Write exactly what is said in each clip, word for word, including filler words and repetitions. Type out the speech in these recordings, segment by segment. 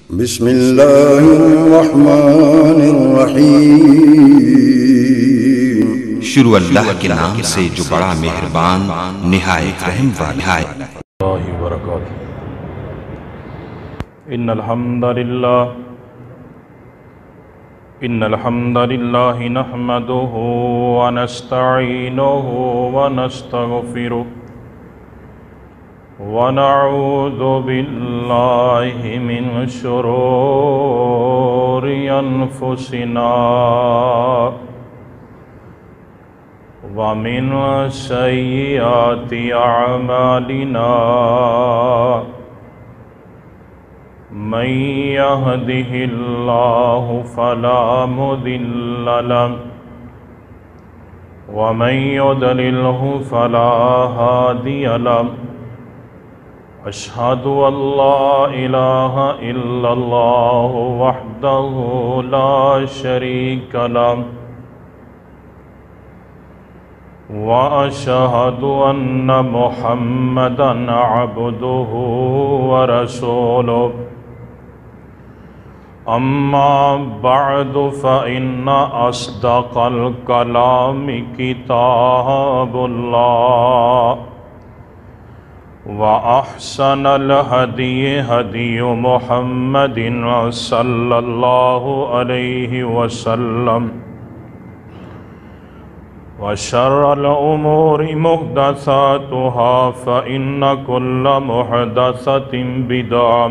بسم اللہ الرحمن الرحیم۔ شروع اللہ کے نام سے جو بڑا مہربان نہایت رحم والا ہے۔ اللہ وبرکاتہ۔ ان الحمد للہ ان الحمد للہ نحمده ونستعینه ونستغفره ونعوذ باللہ من شرور انفسنا ومن سیئات اعمالنا من يهده الله فلا مضل له ومن يضلله فلا هادي له أشهد أن لا إله إلا الله وحده لا شريك له وأشهد أن محمدًا عبده ورسوله أما بعد فإن أصدق الكلام كتاب الله وأحسن الهدي هدي محمد صلى الله عليه وسلم وشر الأمور محدثاتها فإن كل محدثة بدعة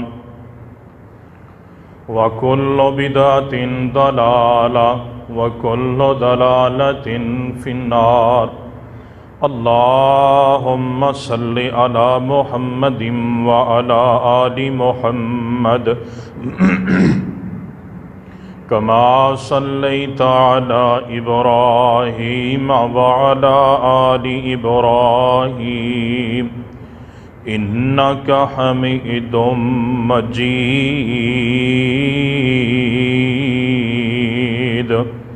وكل بدعة ضلالة وكل ضلالة في النار۔ اللهم صل على محمد وعلى آل محمد كما صليت على إبراهيم وعلى آل إبراهيم إنك حميد مجيد۔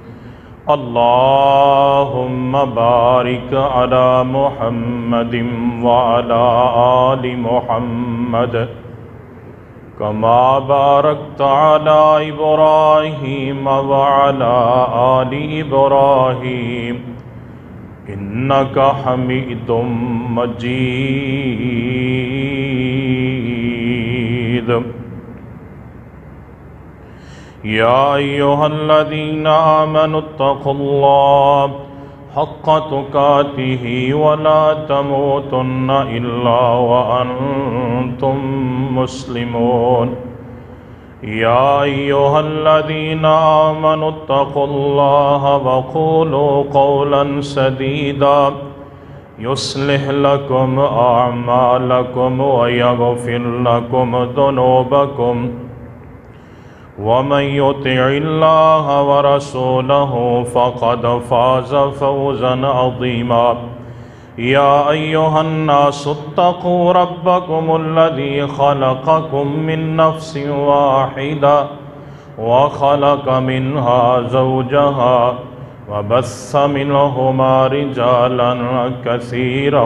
اللهم بارك على محمد وعلى آل محمد كما باركت على إبراهيم وعلى آل إبراهيم إنك حميد مجيد۔ يا أيها الذين آمنوا اتقوا الله حق تقاته ولا تموتن إلا وأنتم مسلمون۔ يا أيها الذين آمنوا اتقوا الله وقولوا قولا سديدا يصلح لكم أعمالكم ويغفر لكم ذنوبكم ومن يطع الله ورسوله فقد فاز فوزا عظيما۔ يا أيها الناس اتقوا ربكم الذي خلقكم من نفس واحدة وخلق منها زوجها وبث منهما رجالا كثيرا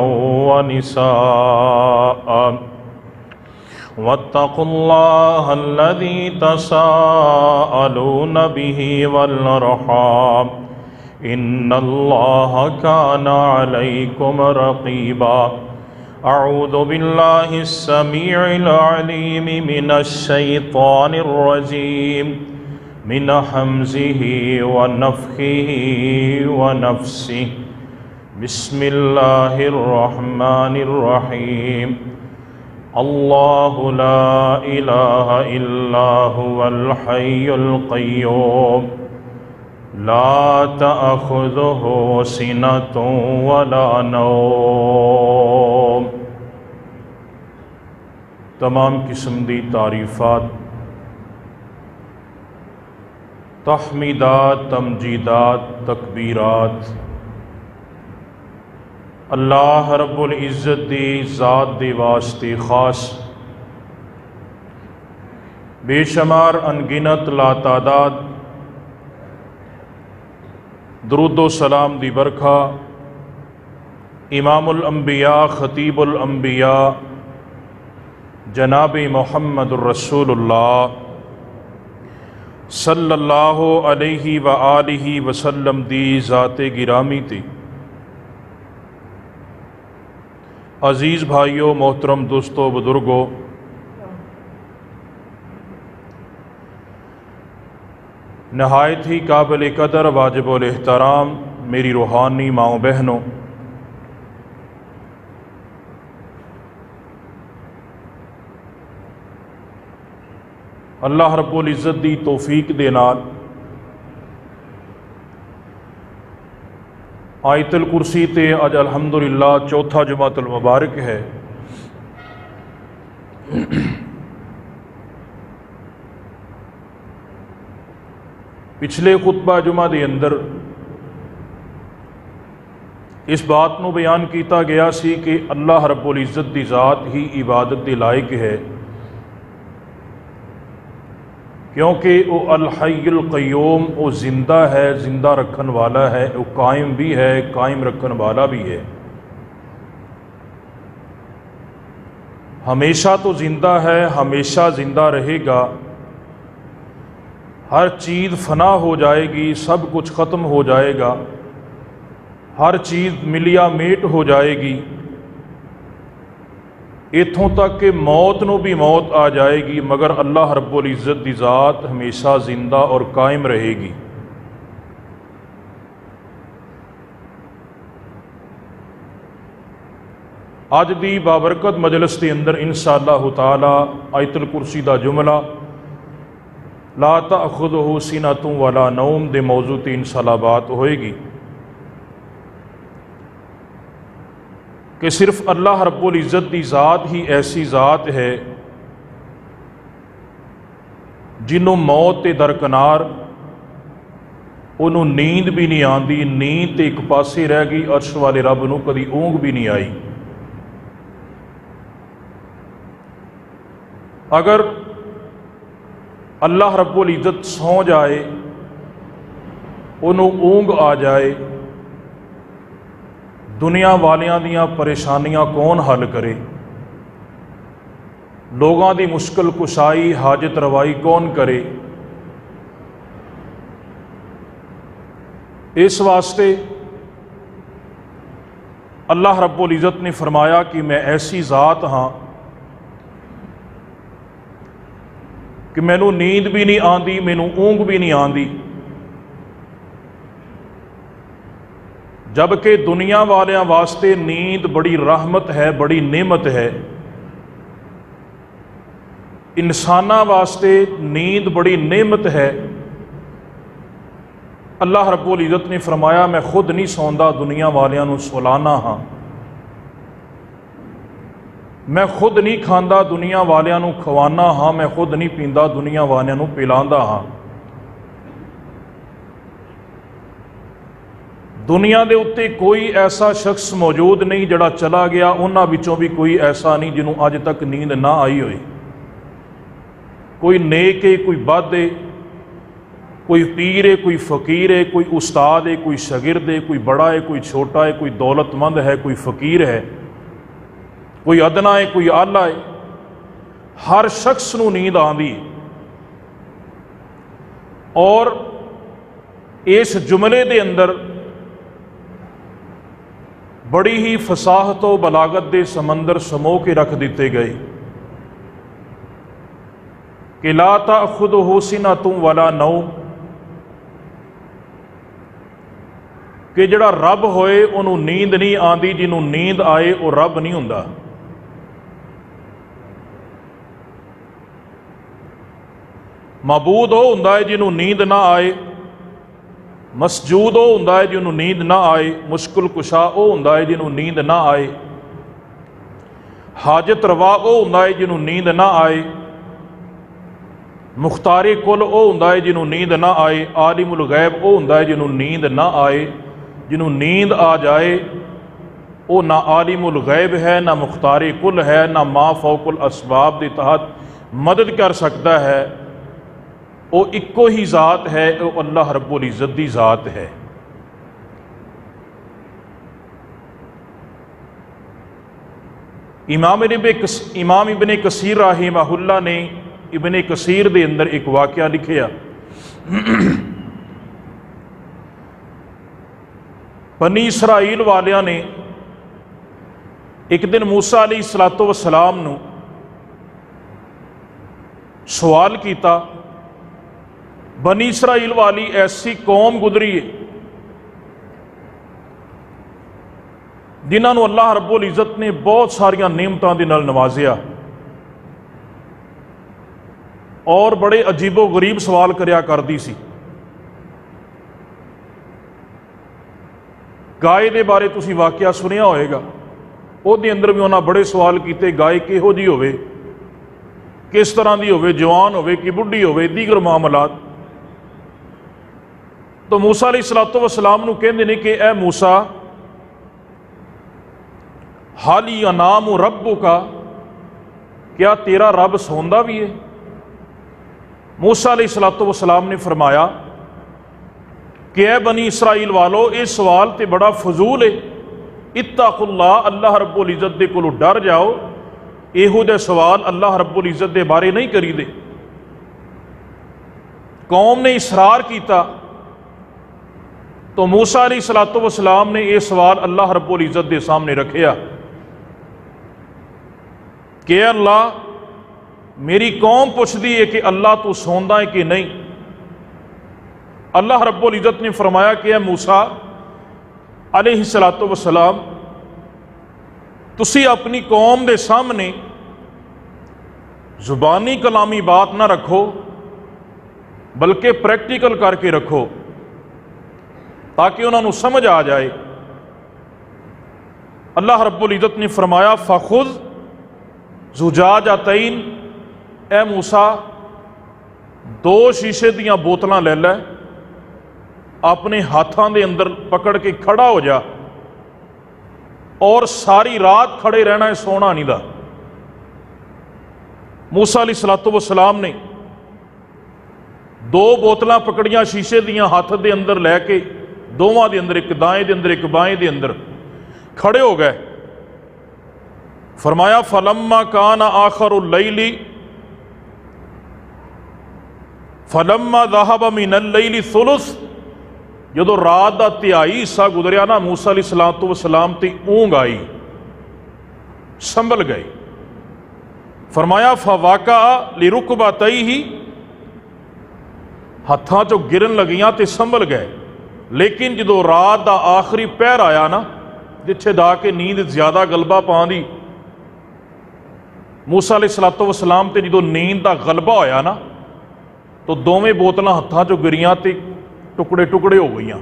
ونساء واتقوا الله الذي تساءلون به والأرحام إن الله كان عليكم رقيبا۔ أعوذ بالله السميع العليم من الشيطان الرجيم من همزه ونفخه ونفسه۔ بسم الله الرحمن الرحيم۔ اللہ لا الہ الا هو الحی القیوم لا تأخذہ سنۃ ولا نوم۔ تمام قسم دی تعریفات، تحمیدات، تمجیدات، تکبیرات اللہ رب العزت دی ذات دی واسطے خاص، بے شمار انگنت لا تعداد درود و سلام دی برکھا امام الانبیاء خطیب الانبیاء جناب محمد الرسول اللہ صلی اللہ علیہ وآلہ وسلم دی ذات گرامی تے عزیز بھائیوں، محترم دوستوں، بزرگوں، نہایت ہی قابل قدر، واجب الاحترام میری روحانی ماؤں بہنوں، اللہ رب العزت دی توفیق دے نال آیت الکرسی تے اج الحمدللہ چوتھا جمعۃ المبارک ہے۔ پچھلے خطبہ جمعہ دے اندر اس بات نو بیان کیتا گیا سی کہ اللہ رب العزت دی ذات ہی عبادت دے لائق ہے، کیونکہ وہ الحی القیوم، وہ زندہ ہے، زندہ رکھن والا ہے، وہ قائم بھی ہے، قائم رکھن والا بھی ہے، ہمیشہ تو زندہ ہے، ہمیشہ زندہ رہے گا، ہر چیز فنا ہو جائے گی، سب کچھ ختم ہو جائے گا، ہر چیز ملیا میٹ ہو جائے گی، اتھوں تک کہ موت نو بھی موت آ جائے گی، مگر اللہ رب العزت دی ذات ہمیشہ زندہ اور قائم رہے گی۔ آج دی بابرکت مجلس کے اندر انشاءاللہ تعالی آیت الکرسی دا جملہ لا تأخذہ سنۃ ولا نوم دے موضوع تے انشاءاللہ بات ہوئے گی کہ صرف اللہ رب العزت دی ذات ہی ایسی ذات ہے جنوں موت تے درکنار، انہوں نیند بھی نہیں آندی، نیند تے ایک پاسے رہ گئی، عرش والے رب نوں کدی اونگ بھی نہیں آئی۔ اگر اللہ رب العزت سو جائے، انہوں اونگ آ جائے، دنیا والیاں دیاں پریشانیاں کون حل کرے؟ لوگاں دی مشکل کشائی، حاجت روائی کون کرے؟ اس واسطے اللہ رب العزت نے فرمایا کہ میں ایسی ذات ہاں کہ مینوں نیند بھی نہیں آندی، مینوں اونگ بھی نہیں آندی، جبکہ دنیا والیاں واسطے نیند بڑی رحمت ہے، بڑی نعمت ہے، انساناں واسطے نیند بڑی نعمت ہے۔ اللہ رب العزت نے فرمایا میں خود نہیں سوندا، دنیا والیاں نوں سلانا ہاں، میں خود نہیں کھاندا، دنیا والیاں نوں کھوانا ہاں، میں خود نہیں پیندا، دنیا والیاں نوں پلاندا ہاں۔ دنیا دے اتے کوئی ایسا شخص موجود نہیں جڑا چلا گیا، انہاں وچوں بھی کوئی ایسا نہیں جنہوں اج تک نیند نہ آئی ہوئی، کوئی نیک ہے، کوئی بد ہے، کوئی پیر ہے، کوئی فقیر ہے، کوئی استاد ہے، کوئی شاگرد ہے، کوئی بڑا ہے، کوئی چھوٹا ہے، کوئی دولت مند ہے، کوئی فقیر ہے، کوئی ادنا ہے، کوئی اعلیٰ ہے، ہر شخص نو نیند آندی۔ اور اس جملے دے اندر بڑی ہی فصاحت و بلاغت دے سمندر سمو کے رکھ دیتے گئے کہ لا تأخذہ سنۃ ولا نوم، کہ جڑا رب ہوئے انہوں نیند نہیں آندی، جنہوں نیند آئے وہ رب نہیں ہوندا۔ معبود وہ ہوندا ہے جنہوں نیند نہ آئے، مسجود وہ ہوندا ہے جنہوں نیند نہ آئے، مشکل کشا وہ ہوندا ہے جنہوں نیند نہ آئے، حاجت روا وہ ہوندا ہے جنہوں نیند نہ آئے، مختار کل وہ ہوندا ہے جنہوں نیند نہ آئے، عالم الغیب وہ ہوندا ہے جنہوں نیند نہ آئے۔ جنہوں نیند آ جائے وہ نہ عالم الغیب ہے، نہ مختار کل ہے، نہ ما فوق الاسباب دے تحت مدد کر سکتا ہے، وہ اکو ہی ذات ہے، وہ اللہ رب العزت دی ذات ہے۔ امام امام ابن کثیر رحمہ اللہ نے ابن کثیر دے اندر ایک واقعہ لکھیا بنی اسرائیل والیاں نے ایک دن موسیٰ علیہ الصلوۃ والسلام نو سوال کیتا، بنی اسرائیل والی ایسی قوم گزری ہے جنہاں نو اللہ رب العزت نے بہت ساریاں نعمتاں دے نال نوازیا، اور بڑے عجیب و غریب سوال کریا کردی سی۔ گائے دے بارے تسی واقعہ سنیا ہوئے گا، او دے اندر بھی انہاں بڑے سوال کیتے، گائے کہو جی ہوئے، کس طرح دی ہوئے، جوان ہوئے کہ بڈھی ہوئے، دیگر معاملات۔ تو موسیٰ علیہ الصلوۃ والسلام نو کہندے نے کہ اے موسیٰ، حال ینام ربک، کیا تیرا رب سوندا بھی ہے؟ موسیٰ علیہ الصلوۃ والسلام نے فرمایا کہ اے بنی اسرائیل والو، یہ سوال تے بڑا فضول ہے، اتقوا اللہ، اللہ رب العزت دے کولو ڈر جاؤ، یہو دے سوال اللہ رب العزت دے بارے نہیں کری دے۔ قوم نے اصرار کیتا تو موسیٰ علیہ الصلوۃ والسلام نے یہ سوال اللہ رب العزت دے سامنے رکھیا کہ اللہ، میری قوم پوچھدی ہے کہ اللہ تو سوندا ہے کہ نہیں؟ اللہ رب العزت نے فرمایا کہ اے موسیٰ علیہ الصلوۃ والسلام، تسی اپنی قوم دے سامنے زبانی کلامی بات نہ رکھو، بلکہ پریکٹیکل کر کے رکھو تاکہ انہوں نے سمجھ آ جائے۔ اللہ رب العزت نے فرمایا فخذ زجاجتین، اے موسیٰ دو شیشے دیاں بوتلاں لے لے، اپنے ہاتھاں دے اندر پکڑ کے کھڑا ہو جا، اور ساری رات کھڑے رہنا ہے، سونا نہیں دا۔ موسیٰ علیہ الصلوۃ والسلام نے دو بوتلاں پکڑیاں شیشے دیاں ہاتھ دے اندر لے کے، دوواں دے اندر، ایک دائیں دے اندر ایک بائیں دے اندر، کھڑے ہو گئے۔ فرمایا فلما کان آخر اللیل، فلما ذهب من اللیل ثلث، جدو رات دا تہائی حصہ گزریا نا، موسیٰ علیہ الصلوۃ والسلام تے اونگ آئی، سنبھل گئے۔ فرمایا فواقع لرکبتیہ، ہتھاں چو گرن لگیاں تے سنبھل گئے، لیکن جدو رات دا آخری پہر آیا نا، جتھے دا کے نیند زیادہ غلبہ پاں دی، موسیٰ علیہ الصلوۃ والسلام تے جدو نیند دا غلبہ ہویا نا، تو دوویں بوتلاں ہتھاں چو گریاں تے ٹکڑے ٹکڑے ہو گئیاں۔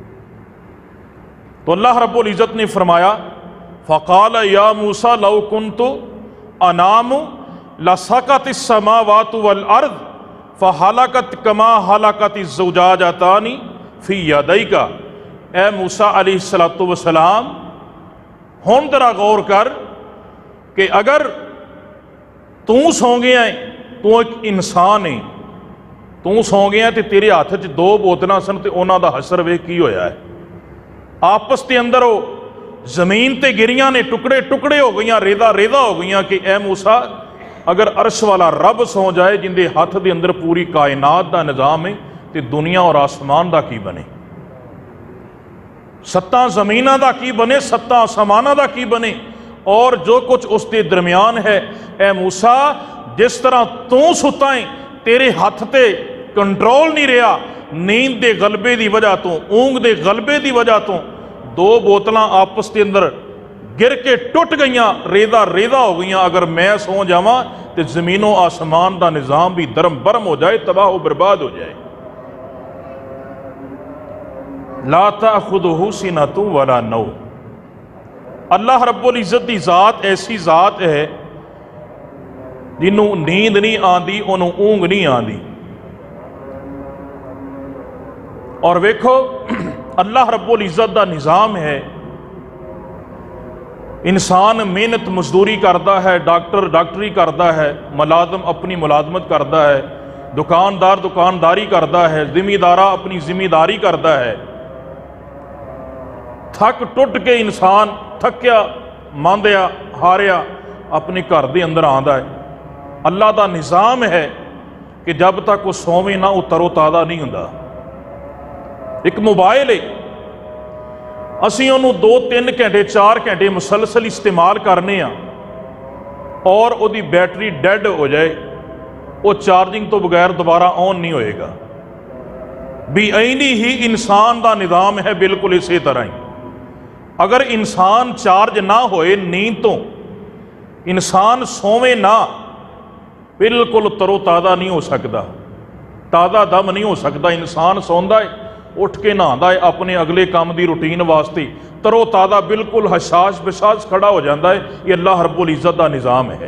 تو اللہ رب العزت نے فرمایا فقال یا موسیٰ لو کنت انام لسقط السماوات والارض فہلکت کما ہلکت الزجاجتان فی یدیک، اے موسیٰ علیہ الصلوۃ والسلام، ہن ذرا غور کر کہ اگر تو سو گیا ہے، تو ایک انسان ہے، تو سو گیا تے تیرے ہاتھ چ دو بوتلاں سن تے انہاں دا حشر ویکھ کی ہویا ہے، آپس دے اندر وہ زمین تے گریاں نے ٹکڑے ٹکڑے ہو گئیاں، ریدا ریدا ہو گئیاں کہ اے موسیٰ، اگر عرش والا رب سو جائے جن دے ہاتھ دے اندر پوری کائنات دا نظام ہے، تے دنیا اور آسمان دا کی بنے، ستاں زمیناں دا کی بنے، ستاں آسماناں دا کی بنے، اور جو کچھ اس دے درمیان ہے۔ اے موسیٰ، جس طرح تو ستا ہے، تیرے ہاتھ تے کنٹرول نہیں رہا، نیند دے غلبے دی وجہ تو، اونگ دے غلبے دی وجہ تو، دو بوتلاں آپس کے اندر گر کے ٹوٹ گئیاں، ریدا ریدا ہو گئیاں، اگر میں سو جاواں تے زمین و آسمان دا نظام بھی درم برم ہو جائے، تباہ و برباد ہو جائے۔ لا تأخذہ سنۃ ولا نوم، اللہ رب العزت دی ذات ایسی ذات ہے جنوں نیند نہیں آندی، انہوں اونگ نہیں آندی۔ اور ویکھو اللہ رب العزت دا نظام ہے، انسان محنت مزدوری کرتا ہے، ڈاکٹر ڈاکٹری کرتا ہے، ملازم اپنی ملازمت کرتا ہے، دکاندار دکانداری کرتا ہے، ذمہ دارہ اپنی ذمہ داری کرتا ہے، تھک ٹوٹ کے انسان تھکیا ماندیا ہاریا اپنے گھر دے اندر آندا ہے۔ اللہ دا نظام ہے کہ جب تک وہ سووے نہ وہ ترو تازہ نہیں ہوندا۔ ایک موبائل ہے، اسی انہوں دو تین گھنٹے چار گھنٹے مسلسل استعمال کرنے ہاں اور وہ دی بیٹری ڈیڈ ہو جائے، وہ چارجنگ تو بغیر دوبارہ آن نہیں ہوئے گا۔ بھی اینی ہی انسان دا نظام ہے بالکل اسی طرح ہی۔ اگر انسان چارج نہ ہوئے نیند تو، انسان سووے نہ، بالکل ترو تازہ نہیں ہو سکتا، تازہ دم نہیں ہو سکتا۔ انسان سوندا ہے، اٹھ کے نہاندا ہے اپنے اگلے کام دی روٹین واسطے، ترو تازہ بالکل حساس بساس کھڑا ہو جاتا ہے۔ یہ اللہ رب العزت دا نظام ہے۔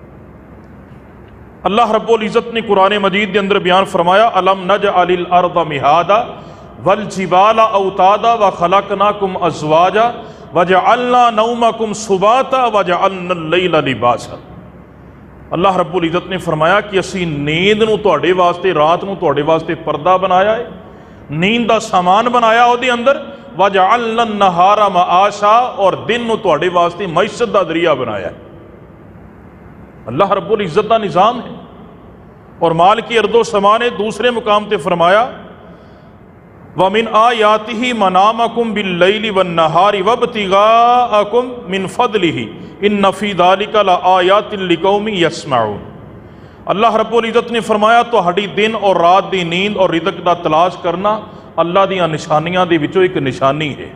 اللہ رب العزت نے قرآن مجید کے اندر بیان فرمایا الم نجعل الارض مہادا والجبال اوتادا وخلقناکم ازواجا وجعلنا نومکم سباتا وجعلنا اللیل لباسا۔ اللہ رب العزت نے فرمایا کہ اسی نیند نو تواڈے واسطے، رات نو تواڈے واسطے پردہ بنایا ہے، نیند دا سامان بنایا او دے اندر، وجعلنا النہار معاشا، اور دن نو تواڈے واسطے معیشت دا ذریعہ بنایا ہے۔ اللہ رب العزت دا نظام ہے۔ اور مال کی ارض و سما نے دوسرے مقام تے فرمایا وَمِنْ آيَاتِهِ مَنَامَكُمْ بِاللَّيْلِ وَالنَّهَارِ وَابْتِغَاءَكُمْ مِنْ فَضْلِهِ إِنَّ فِي ذَلِكَ لَآيَاتٍ لِقَوْمٍ يَسْمَعُونَ۔ اللہ رب العزت نے فرمایا تو ہڈی دن اور رات دی نیند اور رزق دا تلاش کرنا اللہ دیاں نشانیاں دے وچوں ایک نشانی ہے۔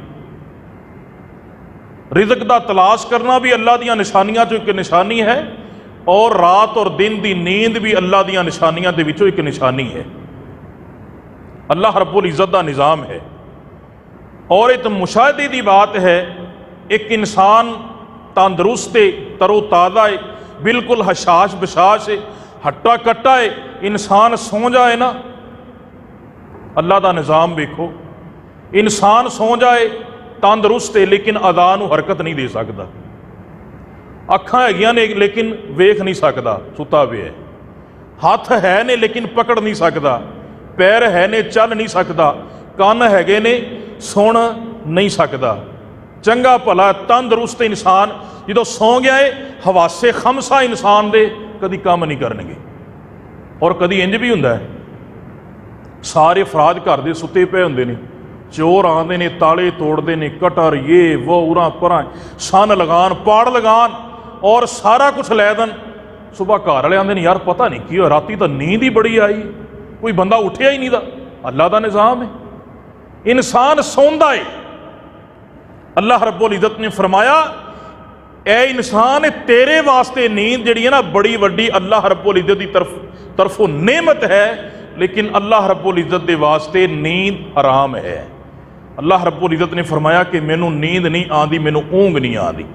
رزق دا تلاش کرنا بھی اللہ دیاں نشانیاں چوں ایک نشانی ہے، اور رات اور دن دی نیند بھی اللہ دیاں نشانیاں دے وچوں ایک نشانی ہے۔ اللہ رب العزت دا نظام ہے۔ اور ایک مشاہدے دی بات ہے، ایک انسان تندرست ہے، تر و تازہ ہے، بالکل حشاش بشاش ہے، ہٹا کٹا ہے، انسان سو جائے نا، اللہ دا نظام دیکھو، انسان سو جائے تندرست ہے لیکن اذان و حرکت نہیں دے سکتا، اکھاں ہے نے لیکن ویکھ نہیں سکتا، ستا بھی ہے، ہاتھ ہے نے لیکن پکڑ نہیں سکتا، پیر ہے نے چل نہیں سکتا، کان ہے گے نے سن نہیں سکتا، چنگا بھلا تندرست انسان جدو سو گیا ہے حواس خمسہ انسان دے کدی کام نہیں کرنے گے۔ اور کدی انج بھی ہوندا ہے سارے افراد گھر دے ستے پے ہوندے نے، چور آندے نے، تالے توڑدے نے، کٹر یہ وہ اراں پراں سن لگان پاڑ لگان اور سارا کچھ لے دن، صبح گھر والے آندے نے یار پتہ نہیں کی راتی تو نیند ہی بڑی آئی، کوئی بندہ اٹھیا ہی نہیں دا۔ اللہ دا نظام ہے، انسان سوندا ہے۔ اللہ رب العزت نے فرمایا اے انسان تیرے واسطے نیند جڑی ہے نا بڑی وڈی اللہ رب العزت دی طرف طرف نعمت ہے، لیکن اللہ رب العزت دے واسطے نیند حرام ہے۔ اللہ رب العزت نے فرمایا کہ مینوں نیند نہیں آندی، مینوں اونگ نہیں آندی۔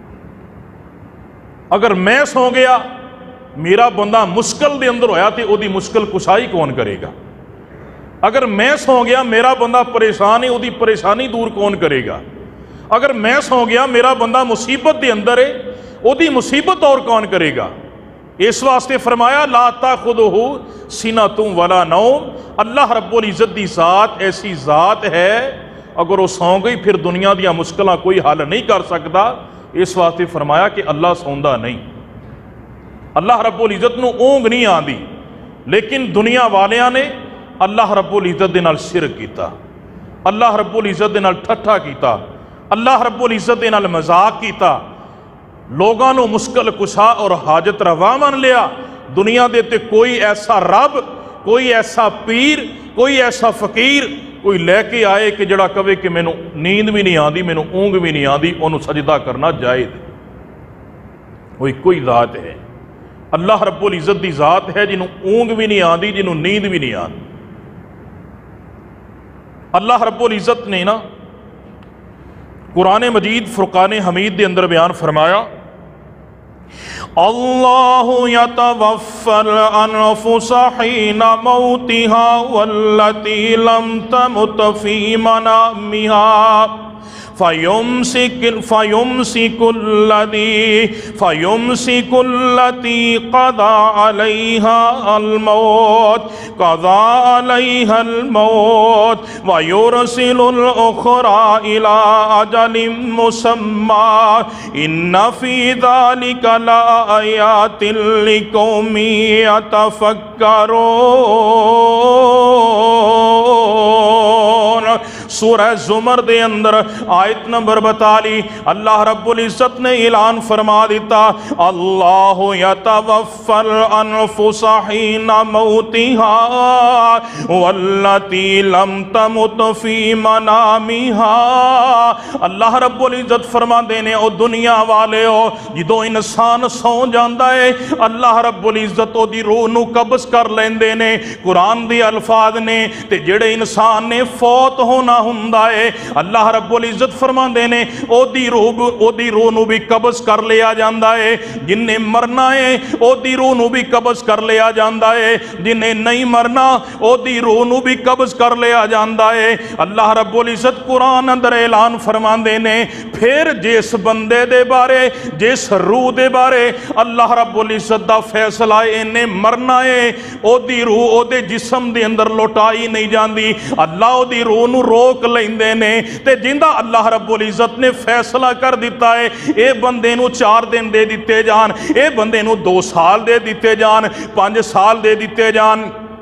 اگر میں سو گیا میرا بندہ مشکل دے اندر ہویا تے او دی مشکل کشائی کون کرے گا؟ اگر میں سو گیا میرا بندہ پریشان ہے او دی پریشانی دور کون کرے گا؟ اگر میں سو گیا میرا بندہ مصیبت دے اندر ہے او دی مصیبت اور کون کرے گا؟ اس واسطے فرمایا لا تاخذہ سنۃ ولا نوم، اللہ رب العزت دی ذات ایسی ذات ہے اگر وہ سو گئی پھر دنیا دیا مشکلیں کوئی حل نہیں کر سکتا۔ اس واسطے فرمایا کہ اللہ سوندا نہیں، اللہ رب العزت نو اونگ نہیں آندی، لیکن دنیا والیاں نے اللہ رب العزت دے نال شرک کیتا، اللہ رب العزت دے نال ٹھٹھا کیتا، اللہ رب العزت دے نال مذاق کیتا، لوگاں نو مشکل کشا اور حاجت روا من لیا۔ دنیا دے تے کوئی ایسا رب، کوئی ایسا پیر، کوئی ایسا فقیر کوئی لے کے آئے کہ جڑا کہے کہ مینوں نیند بھی نہیں آندی، مینوں اونگ بھی نہیں آندی، انہوں سجدہ کرنا جائز۔ کوئی کوئی ذات ہے، اللہ رب العزت دی ذات ہے جنہوں اونگ بھی نہیں آندی، جنہوں نیند بھی نہیں آندی۔ اللہ رب العزت نے نا قرآن مجید فرقان حمید دے اندر بیان فرمایا اللہ یتوفی الانفس حین موتها واللتی لم تمت فی منامها فَيُمْسِكُ فَيُمْسِكُ الَّذِي فَيُمْسِكُ الَّتِي قَضَى عَلَيْهَا الْمَوْتَ قَضَى عَلَيْهَا الْمَوْتَ وَيُرْسِلُ الْأُخْرَى إِلَى أَجَلٍ مُّسَمًّى إِنَّ فِي ذَلِكَ لَآيَاتٍ لِقَوْمٍ يَتَفَكَّرُونَ۔ سورہ زمر دے اندر آیت نمبر بتالی اللہ رب العزت نے اعلان فرما دیتا، اللہ یتوفی الانفس حین موتها واللتی لم تمت فی منامها۔ اللہ رب العزت فرما دینے او دنیا والے ہو جدو انسان سو جاندہ ہے اللہ رب العزت او دی روح نو قبض کر لیندے نے۔ قرآن دی الفاظ نے تے جڑے انسان نے فوت ہونا ہوندا ہے اللہ رب العزت فرماندے نے او دی روح او دی روح نو بھی قبض کر لیا جاندا ہے۔ جن نے مرنا ہے او دی روح نو بھی قبض کر لیا جاندا ہے، جن نے نہیں مرنا او دی روح نو بھی قبض کر لیا جاندا ہے۔ اللہ رب العزت قرآن اندر اعلان فرماندے نے پھر جس بندے دے بارے جس روح دے بارے اللہ رب العزت دا فیصلہ انہیں مرنا ہے او دی روح او دے جسم دے اندر لوٹائی نہیں جاندی، اللہ او دی روح نو روک لیندے نے تے جندہ اللہ رب العزت نے فیصلہ کر دیتا ہے اے بندے نو چار دن دے دیتے جان، اے بندے نو دو سال دے دیتے جان، پانچ سال دے دیتے جان۔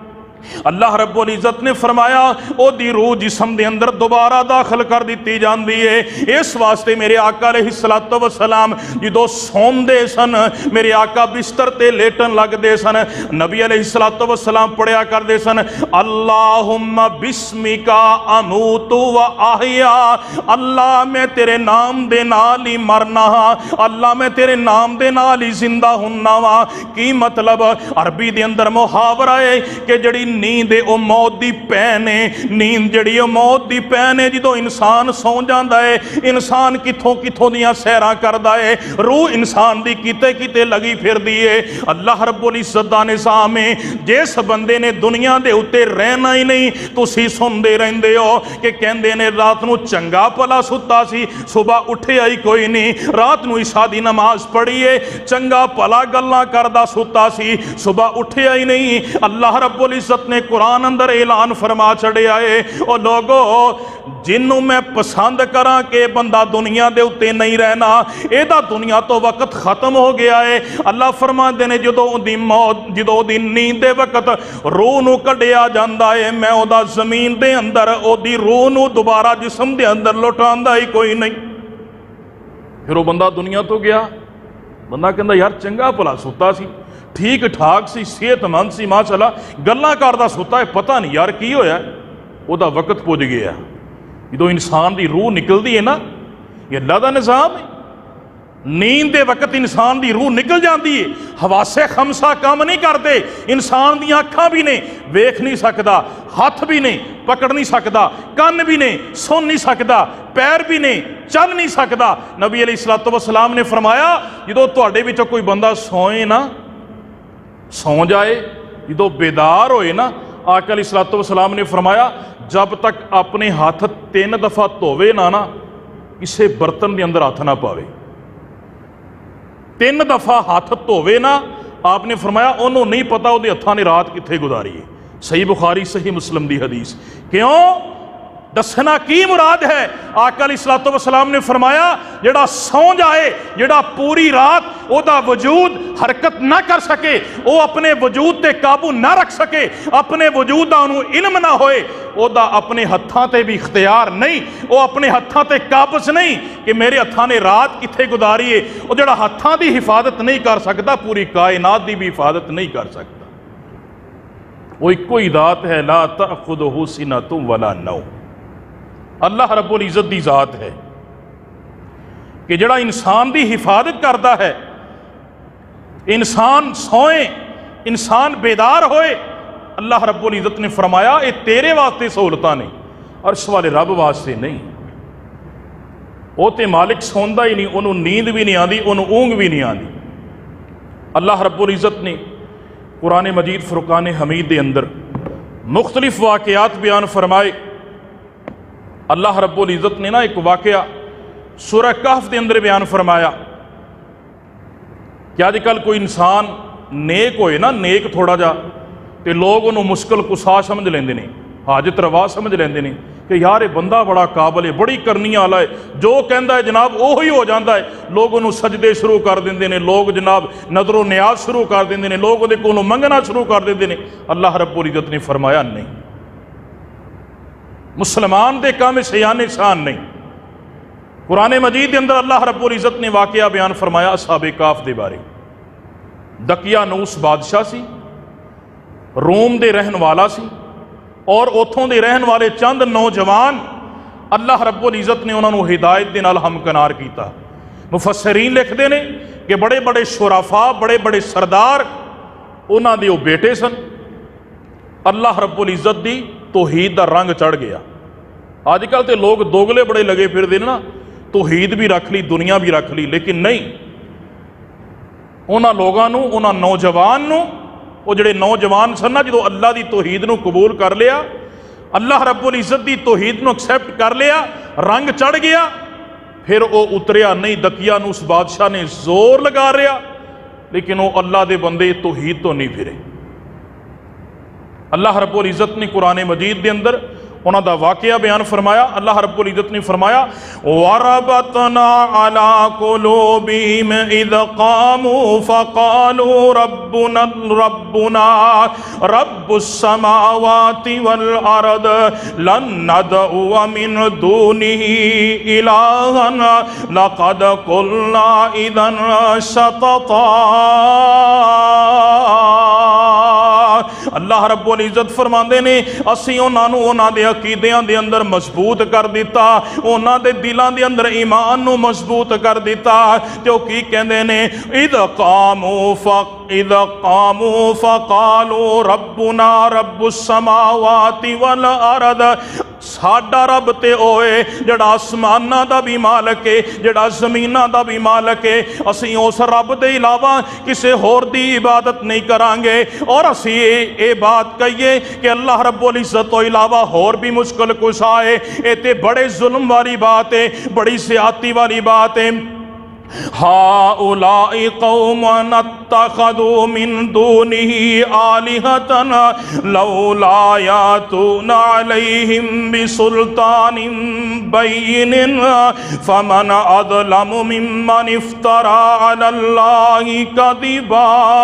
اللہ رب العزت نے فرمایا او دی روح جسم دے اندر دوبارہ داخل کر دیتی جاندی ہے۔ اس واسطے میرے آقا علیہ الصلوۃ والسلام جدو سون دے سن میرے آقا بستر تے لیٹن لگ دے سن نبی علیہ الصلوۃ والسلام پڑھیا کر دے سن اللہم بسمک اموت و احیا، اللہ میں تیرے نام دے نال ہی مرنا ہاں، اللہ میں تیرے نام دے نال ہی زندہ ہوننا وا۔ کی مطلب عربی دے اندر محاورہ ہے کہ جڑی نیند او موت دی پین ہے، نیند جڑی او موت دی پین ہے، جدو انسان سو جاندا ہے انسان کتھوں کتھوں دیاں سیراں کردا ہے، روح انسان دی کتے کتے لگی پھر دیئے۔ اللہ رب العزت دا نظام ہے جس بندے نے دنیا دے اتے رہنا ہی نہیں تسی سن دے رہندے ہو کہ کہندے نے رات نو چنگا پلا ستا سی صبح اٹھے آئی کوئی نہیں، رات نو عشاء دی نماز پڑھیے چنگا پلا گلاں کردا ستا سی صبح اٹھے آئی نہیں۔ اللہ رب العزت نے قرآن اندر اعلان فرما چھڑے آئے او لوگو جنوں میں پسند کراں کہ بندہ دنیا دے اتے نہیں رہنا، اے دا دنیا تو وقت ختم ہو گیا ہے۔ اللہ فرما دینے جدو دی موت جدو دی نیند دے وقت روح نو کڈیا جاندا ہے میں او دا زمین دے اندر او دی روح نو دوبارہ جسم دے اندر لوٹاندا ہی کوئی نہیں۔ پھر وہ بندہ دنیا تو گیا، بندہ کہندا یار چنگا بھلا ستا سی ٹھیک ٹھاک سی صحت مند سی ماشاءاللہ گلاں کردا ستا ہے، پتہ نہیں یار کی ہویا ہے، او دا وقت پہنچ گیا۔ جدو انسان دی روح نکلدی ہے نا یہ اللہ دا نظام ہے، نیند دے وقت انسان دی روح نکل جاندی ہے، حواسے خمسہ کام نہیں کرتے، انسان دی آنکھاں بھی نہیں ویکھ نہیں سکدا، ہاتھ بھی نہیں پکڑ نہیں سکدا، کان بھی نہیں سن نہیں سکدا، پیر بھی نہیں چل نہیں سکدا۔ نبی علیہ الصلوۃ والسلام نے فرمایا جدو تواڈے وچوں کوئی بندہ سوئے نا سو جائے جدو بیدار ہوئے نا آقا علیہ الصلوۃ والسلام نے فرمایا جب تک اپنے ہاتھ تین دفعہ دھوے نہ نا کسے برتن دے اندر ہاتھ نہ پاوے، تین دفعہ ہاتھ دھوے نا آپ نے فرمایا انہوں نہیں پتا وہ ہاتھاں نے رات کتھے گزاری ہے۔ صحیح بخاری صحیح مسلم دی حدیث۔ کیوں دسنا کی مراد ہے؟ آقا علیہ الصلوۃ والسلام نے فرمایا جڑا سو جائے جڑا پوری رات او دا وجود حرکت نہ کر سکے، او اپنے وجود تے قابو نہ رکھ سکے، اپنے وجود دا انہوں علم نہ ہوئے، او دا اپنے ہتھاں تے بھی اختیار نہیں، او اپنے ہتھاں تے قابض نہیں کہ میرے ہتھاں نے رات کتھے گزاری ہے، او جڑا ہتھاں دی حفاظت نہیں کر سکتا پوری کائنات دی بھی حفاظت نہیں کر سکتا۔ وہ ایک ہی ذات ہے لا تأخذہ سنۃ ولا نوم، اللہ رب العزت دی ذات ہے کہ جڑا انسان دی حفاظت کرتا ہے، انسان سوئیں انسان بیدار ہوئے، اللہ رب العزت نے فرمایا اے تیرے واسطے سہولتاں نہیں، عرش والے رب واسطے نہیں۔ وہ تے مالک سوندا ہی نہیں، انہوں نیند بھی نہیں آندی، انہوں اونگ بھی نہیں آندی۔ اللہ رب العزت نے قرآن مجید فرقان حمید دے اندر مختلف واقعات بیان فرمائے۔ اللہ رب العزت نے نا ایک واقعہ سورہ کہف دے اندر بیان فرمایا کہ اج کل کوئی انسان نیک ہوئے نا، نیک تھوڑا جا تے لوگ انہوں مشکل کسا سمجھ لیندے نے، حاجت روا سمجھ لیندے نے کہ یار یہ بندہ بڑا قابل ہے، بڑی کرنی والا ہے، جو کہندا ہے جناب وہی ہو جاندا ہے۔ لوگ انہوں سجدے شروع کر دیندے نے، لوگ جناب نظر و نیاز شروع کر دیندے نے، لوگ دے کولوں منگنا شروع کر دیندے نے۔ اللہ رب العزت نے فرمایا نہیں، مسلمان دے کام شیان شان نہیں۔ قرآن مجید دے اندر اللہ رب العزت نے واقعہ بیان فرمایا اصحاب کہف دے بارے۔ دقیانوس بادشاہ سی، روم دے رہن والا سی، اور اتھوں دے رہن والے چند نوجوان اللہ رب العزت نے انہوں نے ہدایت دے نال ہمکنار کیتا۔ مفسرین لکھ دے نے کہ بڑے بڑے شرفاء، بڑے بڑے سردار انہاں دے وہ بیٹے سن۔ اللہ رب العزت دی توحید دا رنگ چڑھ گیا۔ آج کل تے لوگ دوگلے بڑے لگے پھر دے نا، توحید بھی رکھ لی، دنیا بھی رکھ لی، لیکن نہیں، انہاں لوگاں نو، انہاں نوجوان نو، وہ جڑے نوجوان سن نا، جدو اللہ دی توحید نو قبول کر لیا، اللہ رب العزت دی توحید نو ایکسیپٹ کر لیا، رنگ چڑھ گیا، پھر وہ اتریا نہیں۔ دقیانوس بادشاہ نے زور لگا رہا، لیکن وہ اللہ دے بندے توحید تو نہیں پھرے۔ اللہ رب العزت نے قرآن مجید دے اندر انہاں دا واقعہ بیان فرمایا۔ اللہ رب العزت نے فرمایا وَرَبَطْنَا عَلَىٰ قُلُوبِهِمْ إِذْ قَامُوا فَقَالُوا رَبُّنَا رَبُّنَا رَبُّ السَّمَاوَاتِ وَالْأَرْضِ لَن نَّدْعُوَ مِن دُونِهِ إِلَٰهًا لَقَدْ قُلْنَا إِذًا شَطَطًا۔ اللہ رب العزت فرماندے نے اسی انہاں نو انہاں دے عقیدیاں دے اندر مضبوط کر دیتا، انہاں دے دلاں دے اندر ایمان نو مضبوط کر دیتا۔ تے او کی کہندے نے اذ قاموا فق اذ قاموا فقالوا ربنا رب السماوات والارض، ساڈا رب تے اوے جڑا آسماناں دا بھی مالک ہے، جڑا زمیناں دا بھی مالک ہے، اسی اس رب دے علاوہ کسے ہور دی عبادت نہیں کران گے۔ اور اسی اے بات کہیے کہ اللہ رب العزت تو علاوہ ہور بھی مشکل کشا ہے، اے تے بڑے ظلم والی بات ہے، بڑی زیادتی والی بات ہے۔ هؤلاء قوم اتخذوا من دونه آلهة لولا يأتون عليهم بسلطان بين فمن أظلم ممن افترى على الله كذبا۔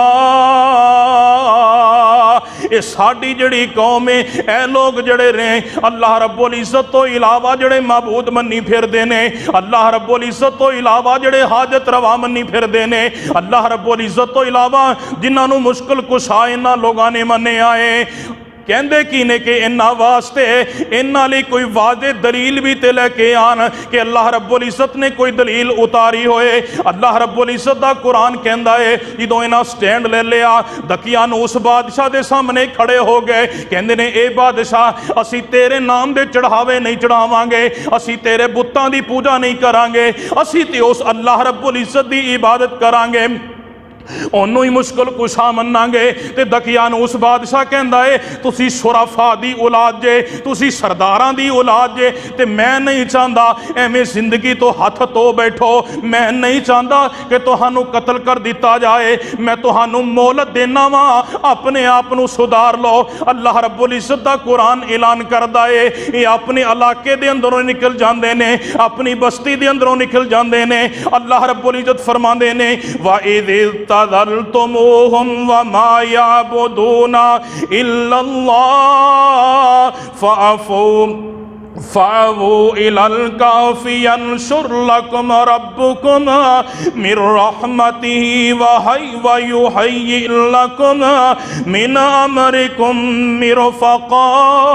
اے ساڑی جڑی قوم ہے، اے لوگ جڑے رہے اللہ رب العزت تو علاوہ جڑے معبود منی پھر دینے، اللہ رب العزت تو علاوہ جڑے حاجت روا منی پھر دینے، اللہ رب العزت تو علاوہ جنہاں نو مشکل کشا انہاں لوگاں نے منے آئے، کہندے کی نے کہ انہاں واسطے انہاں لی کوئی واضح دلیل بھی تے لے کے آن کہ اللہ رب العزت نے کوئی دلیل اتاری ہوئے۔ اللہ رب العزت دا قرآن کہندا ہے جدوں انہاں سٹینڈ لے لیا، دقیانوس بادشاہ دے سامنے کھڑے ہو گئے، کہندے نے اے بادشاہ اسی تیرے نام دے چڑھاوے نہیں چڑھاواں گے، اسی تیرے بتاں دی پوجا نہیں کران گے، اسی تے اس اللہ رب العزت دی عبادت کران گے، انہوں ہی مشکل کشا مننا گے۔ تے دقیانوس بادشاہ کہندا ہے تسی شرفاء دی اولاد جے، تسی سرداراں دی اولاد جے، تے میں نہیں چاہندا ایویں زندگی تو ہاتھ تو بیٹھو، میں نہیں چاہندا کہ تہانوں قتل کر دیتا جائے، میں تہانوں مہلت دینا وا، اپنے آپ نو سدھار لو۔ اللہ رب العزت دا قرآن اعلان کردا ہے یہ اپنے علاقے دے اندروں نکل جاندے نے، اپنی بستی دے اندروں نکل جاندے نے۔ اللہ رب العزت فرماندے نے وَإِذِ تَذَلْتُمُوهُمْ وَمَا يَعْبُدُونَ إِلَّا اللَّهَ فَأَفُوا فَأَوُوا إِلَى الْكَهْفِ يَنشُرْ لَكُمْ رَبُّكُمْ مِنْ رَحْمَتِهِ وَيُهَيِّئْ لَكُمْ مِنْ أَمْرِكُمْ مِرْفَقًا۔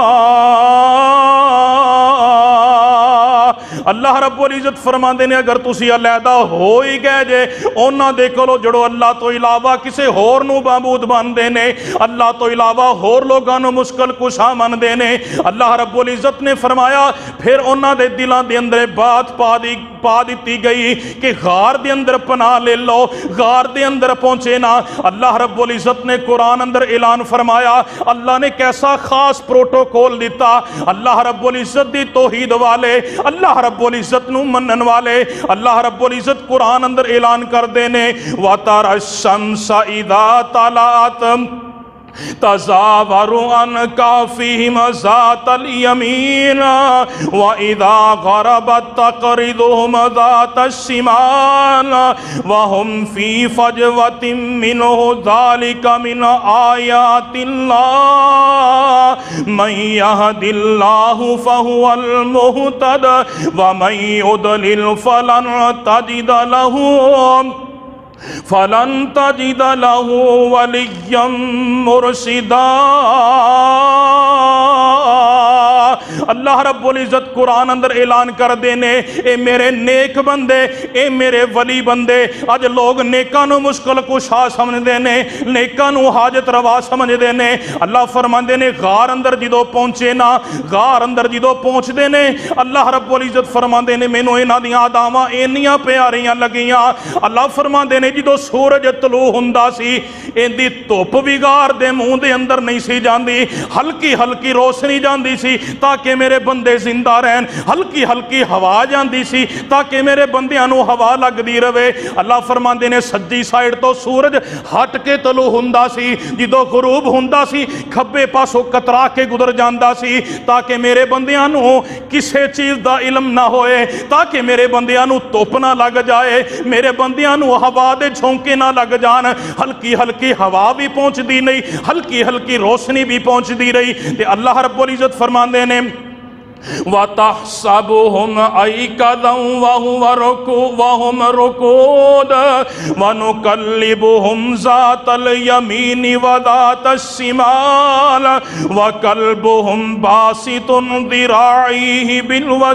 اللہ رب العزت فرماندے نے اگر تسی علیحدہ ہو ہی گئے جے اونا دے کولو جڑو اللہ تو علاوہ کسے ہور نو معبود مان دے نے، اللہ تو علاوہ ہور لوگاں نو مشکل کشا مان دے نے، اللہ رب العزت نے فرمایا پھر اونا دے دلاں دے اندر بات پا دی پا دیتی گئی کہ غار دے اندر پناہ لے لو، غار دے اندر پہنچے نا۔ اللہ رب العزت نے قرآن اندر اعلان فرمایا، اللہ نے کیسا خاص پروٹوکول دیتا، اللہ رب العزت دی توحید والے، اللہ رب رب العزت نو منن والے اللہ رب العزت قرآن اندر اعلان کر دینے وَتَرَى الشَّمْسَ إِذَا طَلَعَتْ تزاور عن کافہم ذات الیمین وَإِذَا غَرَبَتْ تَقْرِضُهُمْ ذَاتَ الشِّمَالِ وَهُمْ فِي فَجْوَةٍ مِّنْهُ ذَلِكَ مِنْ آيَاتِ اللَّهِ مَنْ يَهْدِ اللَّهُ فَهُوَ الْمُهْتَدِ وَمَنْ يُضْلِلْ فَلَنْ تَجِدَ لَهُ فَلَن تَجِدَ لَهُ وَلِيًّا مُرْشِدًا اللہ رب العزت قرآن اندر اعلان کر دینے اے میرے نیک بندے اے میرے ولی بندے اج لوگ نیکاں نو مشکل کشا سمجھ دینے نیکاں نو حاجت روا سمجھ دینے اللہ فرمان دینے غار اندر جدو پہنچے نا غار اندر جدو پہنچ دینے اللہ رب العزت فرمان دینے مینوں انہاں دیاں اداواں اینیاں پیاریاں لگیاں اللہ فرمان دینے جدو سورج طلوع ہوندا سی ایندی دھوپ بھی غار دے منہ دے اندر نہیں سی جاندی ہلکی ہلکی روشنی جاندی سی تاکہ میرے بندے زندہ رہن ہلکی ہلکی ہوا جاندی سی تاکہ میرے بندیاں نو ہوا لگ دی رہے اللہ فرماندے نے سجی سائیڈ تو سورج ہٹ کے طلوع ہوندا سی جدو غروب ہوندا سی کھبے پاسوں کترا کے گزر جاندا سی تاکہ میرے بندیاں نو کسے چیز دا علم نہ ہوئے تاکہ میرے بندیاں نو توپ نہ لگ جائے میرے بندیاں نو ہوا دے جھونکے نہ لگ جان ہلکی ہلکی ہوا بھی پہنچ دی نہیں ہلکی ہلکی روشنی بھی پہنچ دی رہی تے اللہ رب العزت فرماندے نے وَتَحْسَبُهُمْ أَيْقَظًا وَهُمْ رُقُودٌ وَنُقَلِّبُهُمْ ذَاتَ الْيَمِينِ وَذَاتَ الشِّمَالِ وَقَلْبُهُمْ بَاسِطٌ ذِرَاعَيْهِ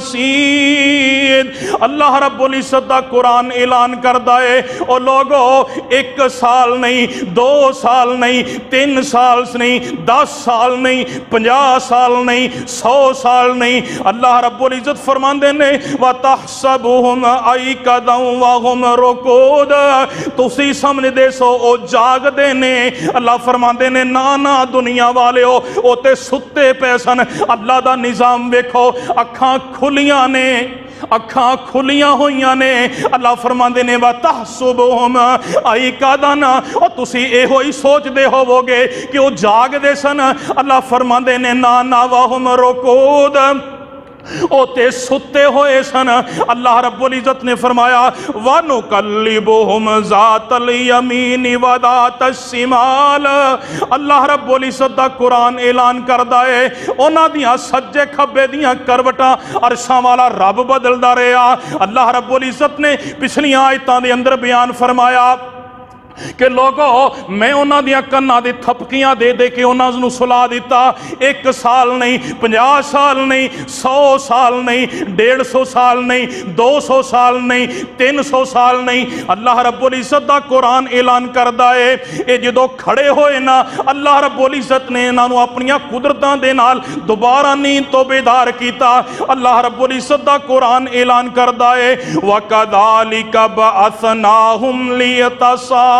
بِالْوَسِيدِ اللہ رب العزت دا قرآن اعلان کردہ ہے او لوگو ایک سال نہیں دو سال نہیں تین سال نہیں دس سال نہیں پنجا سال نہیں سو سال نہیں اللہ رب العزت فرمان دینے وَتَحْسَبُهُمْ أَيْقَظًا وَهُمْ رُقُودٌ تُسی سمجھ دے سو او جاگ دینے اللہ فرمان دینے نانا دنیا والے ہو او تے ستے پیسن اللہ دا نظام ویکھو اکھاں کھلیاں نے اکھاں کھلیاں ہویاں نے اللہ فرمان دینے وَتَحْسُبُهُمْ أَيْقَظًا اور تسی اے ہوئی سوچ دے ہوو گے کہ وہ جاگ دے سن اللہ فرمان دینے نانا وَهُمْ رُقُودٌ او تے ستے ہوئے سن اللہ رب العزت نے فرمایا وَنُقَلِّبُهُمْ ذَاتَ الْيَمِينِ وَذَاتَ الشِّمَالِ اللہ رب العزت دا قرآن اعلان کردہ ہے اونا دیاں سجے کھبے دیاں کروٹاں عرشاں والا رب بدل دا رہا اللہ رب العزت نے پچھلی آیتاں دے اندر بیان فرمایا کہ لوگو میں انہاں دیاں کناں دے تھپکیاں دے دے کے انہاں نو سلا دیتا ایک سال نہیں پنجا سال نہیں سو سال نہیں ڈیڑھ سو سال نہیں دو سو سال نہیں تین سو سال نہیں اللہ رب العزت دا قرآن اعلان کردہ ہے اے جدو کھڑے ہوئے نا اللہ رب العزت نے انہاں نو اپنیاں قدرتاں دے نال دوبارہ نیند تو بیدار کیتا اللہ رب العزت دا قرآن اعلان کردہ ہے وَكَذَلِكَ بَعَثْنَاهُمْ لِيَتَسَاءَلُوا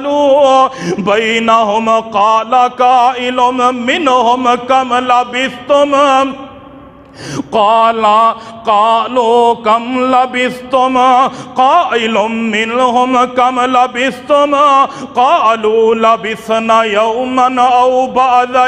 بَيْنَهُمْ قَالَ قَائِلٌ مِّنْهُمْ كَمْ لَبِثْتُمْ قَالَ قَالُوا كَمْ لَبِثْتُمْ قَائِلٌ مِّنْهُمْ كَمْ لَبِثْتُمْ قَالُوا لَبِثْنَا يَوْمًا أَوْ بَعْضَ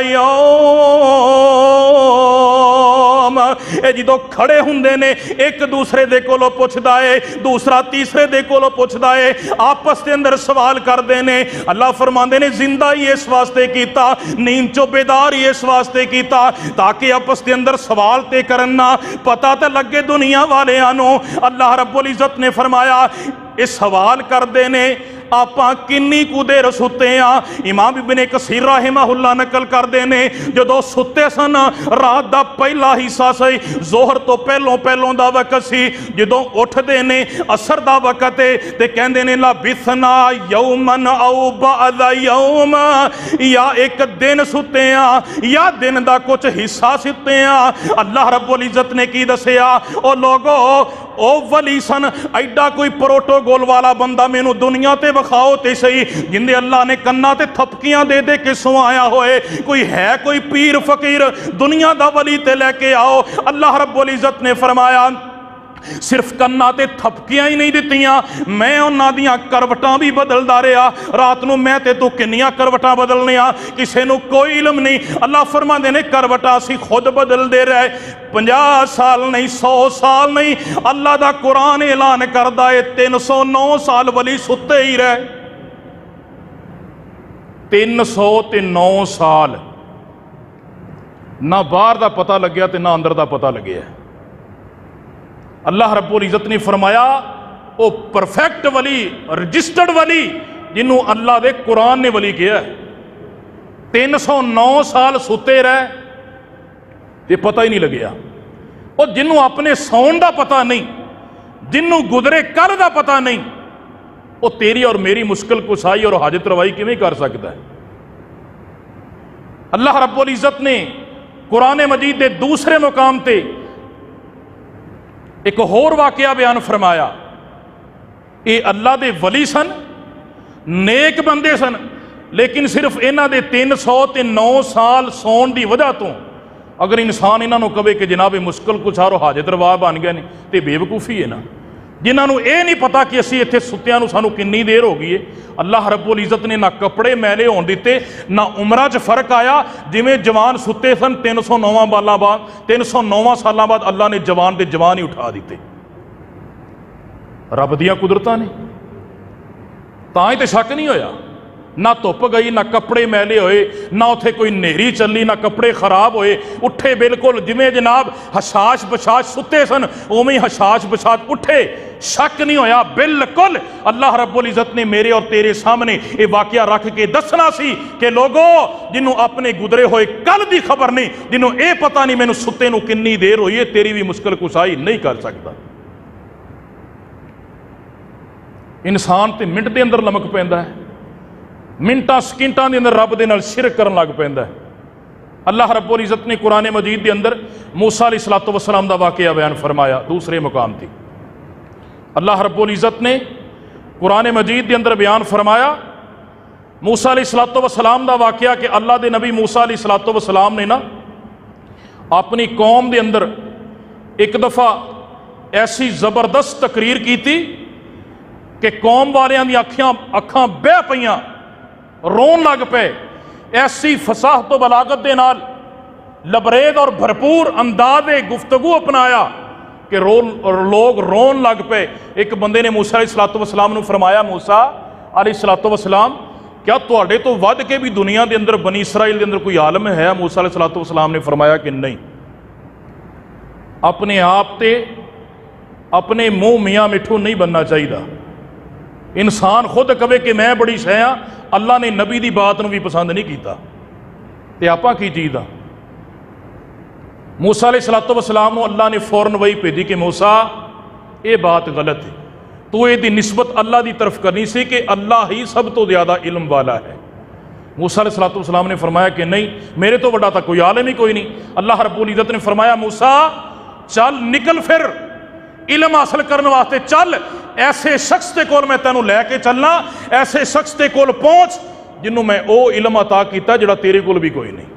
يَوْمٍ اے جدو کھڑے ہوندے نے ایک دوسرے دے کولو پوچھ دائے دوسرا تیسرے دے کولو پوچھ دائے آپس دے اندر سوال کر دینے اللہ فرمان دینے زندہ ہی اس واسطے کیتا نیند چو بیدار ہی اس واسطے کیتا تاکہ آپس دے اندر سوال تے کرنا پتہ تے لگے دنیا والے آنو اللہ رب العزت نے فرمایا اس سوال کر دینے آپاں کنی کو دیر ستے ہیں امام ابن کثیر رحمہ اللہ نقل کر دینے جدو ستے سن رات دا پہلا حصہ سی ظہر تو پہلوں پہلوں دا وقت سی جدو اٹھ دینے اثر دا وقت ہے تے کہن دینے لبثنا یومن او بعد یوم یا ایک دن ستے ہیں یا دن دا کچھ حصہ ستے ہیں اللہ رب العزت نے کی دسیا او لوگو او ولی سن ایڈا کوئی پروٹوکول والا بندہ میں نو دنیا تے بخاؤ تے صحیح جن دے اللہ نے کنہ تے تھپکیاں دے دے کے سوایا ہوئے کوئی ہے کوئی پیر فقیر دنیا دا ولی تے لے کے آؤ اللہ رب العزت نے فرمایا صرف کنا تے تھپکیاں ہی نہیں دتیاں، میں انہاں دیاں کروٹاں بھی بدلدا رہیا، رات نو میں تے تو کنیاں کروٹاں بدلنے آ، کسے نو کوئی علم نہیں۔ اللہ فرماندے نے کروٹاں اسی خود بدل دے رہے، پنجاہ سال نہیں، سو سال نہیں، اللہ دا قرآن اعلان کردا ہے تین سو نو سال ولی ستے ہی رہے، تین سو تے نو سال، نہ باہر دا پتہ لگیا تے نہ اندر دا پتہ لگیا۔ اللہ رب العزت نے فرمایا او پرفیکٹ ولی، رجسٹرڈ ولی جنہوں اللہ دے قرآن نے ولی کیا ہے، تین سو نو سال ستے رہے تے پتہ ہی نہیں لگیا۔ اور جنہوں اپنے سون دا پتہ نہیں، جنہوں گزرے کل دا پتہ نہیں، وہ تیری اور میری مشکل کشائی اور حاجت روائی کیویں کر سکتا ہے؟ اللہ رب العزت نے قرآن مجید دے دوسرے مقام تے ایک اور واقعہ بیان فرمایا، اے اللہ دے ولی سن، نیک بندے سن، لیکن صرف انہاں دے تین سو تے نو سال سون دی وجہ تو اگر انسان انہاں نو کہے کہ جناب مشکل کشا اور حاجت روا بن گئے نہیں تے بے وقوفی ہے نا، جنہاں نو اے نہیں پتا کہ اسی اتنے ستیاں نو سانو کنی دیر ہو گئی ہے۔ اللہ رب العزت نے نہ کپڑے میلے ہون دیتے، نہ عمرہ چ فرق آیا، جویں جوان ستے سن تین سو نواں بالاں بعد تین سو نواں سالاں بعد اللہ نے جوان دے جوان ہی اٹھا دیتے، رب دیاں قدرتاں نے، تاں ہی تے شک نہیں ہویا، نہ دھپ گئی، نہ کپڑے میلے ہوئے، نہ اتھے کوئی نیری چلی، نہ کپڑے خراب ہوئے، اٹھے بالکل جویں جناب حشاش بشاش ستے سن اوویں حشاش بشاش اٹھے، شک نہیں ہویا بالکل۔ اللہ رب العزت نے میرے اور تیرے سامنے یہ واقعہ رکھ کے دسنا سی کہ لوگوں جنہوں اپنے گزرے ہوئے کل دی خبر نہیں، جنہوں اے پتہ نہیں مینوں ستے نو کنی دیر ہوئی ہے، تیری بھی مشکل کشائی نہیں کر سکتا۔ انسان تے منٹ دے اندر لمک پیندا ہے، منٹاں سکنٹاں دے اندر رب دے نال شرک کرن لگ پیندا ہے۔ اللہ رب العزت نے قرآن مجید دے اندر موسیٰ علیہ الصلوۃ والسلام دا واقعہ بیان فرمایا دوسرے مقام تے۔ اللہ رب العزت نے قرآن مجید دے اندر بیان فرمایا موسیٰ علیہ الصلوۃ والسلام دا واقعہ کہ اللہ دے نبی موسیٰ علیہ الصلوۃ والسلام نے نا اپنی قوم دے اندر ایک دفعہ ایسی زبردست تقریر کی تھی کہ قوم والیاں دی اکھیاں اکھاں بہ پئیاں، رون لگ پے، ایسی فصاحت و بلاغت دے نال لبریز اور بھرپور انداز گفتگو اپنایا کہ لوگ رون لگ پے۔ ایک بندے نے موسیٰ علیہ الصلوۃ والسلام نے فرمایا موسیٰ علیہ الصلوۃ والسلام کیا تواڈے تو ود کے بھی دنیا دے اندر بنی اسرائیل دے اندر کوئی عالم ہے؟ موسیٰ علیہ الصلوۃ والسلام نے فرمایا کہ نہیں، اپنے آپ تے اپنے منہ میاں مٹھو نہیں بننا چاہیے۔ انسان خود کہے کہ میں بڑی شے ہاں، اللہ نے نبی دی بات نو بھی پسند نہیں کیتا تے آپاں کی چیز آ۔ موسیٰ علیہ الصلوۃ والسلام نو اللہ نے فوراً وہی بھیجی کہ موسیٰ یہ بات غلط ہے، تو یہ دی نسبت اللہ دی طرف کرنی سی کہ اللہ ہی سب تو زیادہ علم والا ہے۔ موسیٰ علیہ الصلوۃ والسلام نے فرمایا کہ نہیں، میرے تو بڑا تھا کوئی عالم ہی کوئی نہیں۔ اللہ رب العزت نے فرمایا موسیٰ چل نکل پھر علم حاصل کرنے واسطے چل، ایسے شخص تے کول میں تینوں لے کے چلنا، ایسے شخص تے کول پہنچ جنہوں میں او علم عطا کیتا جڑا تیرے کول بھی کوئی نہیں۔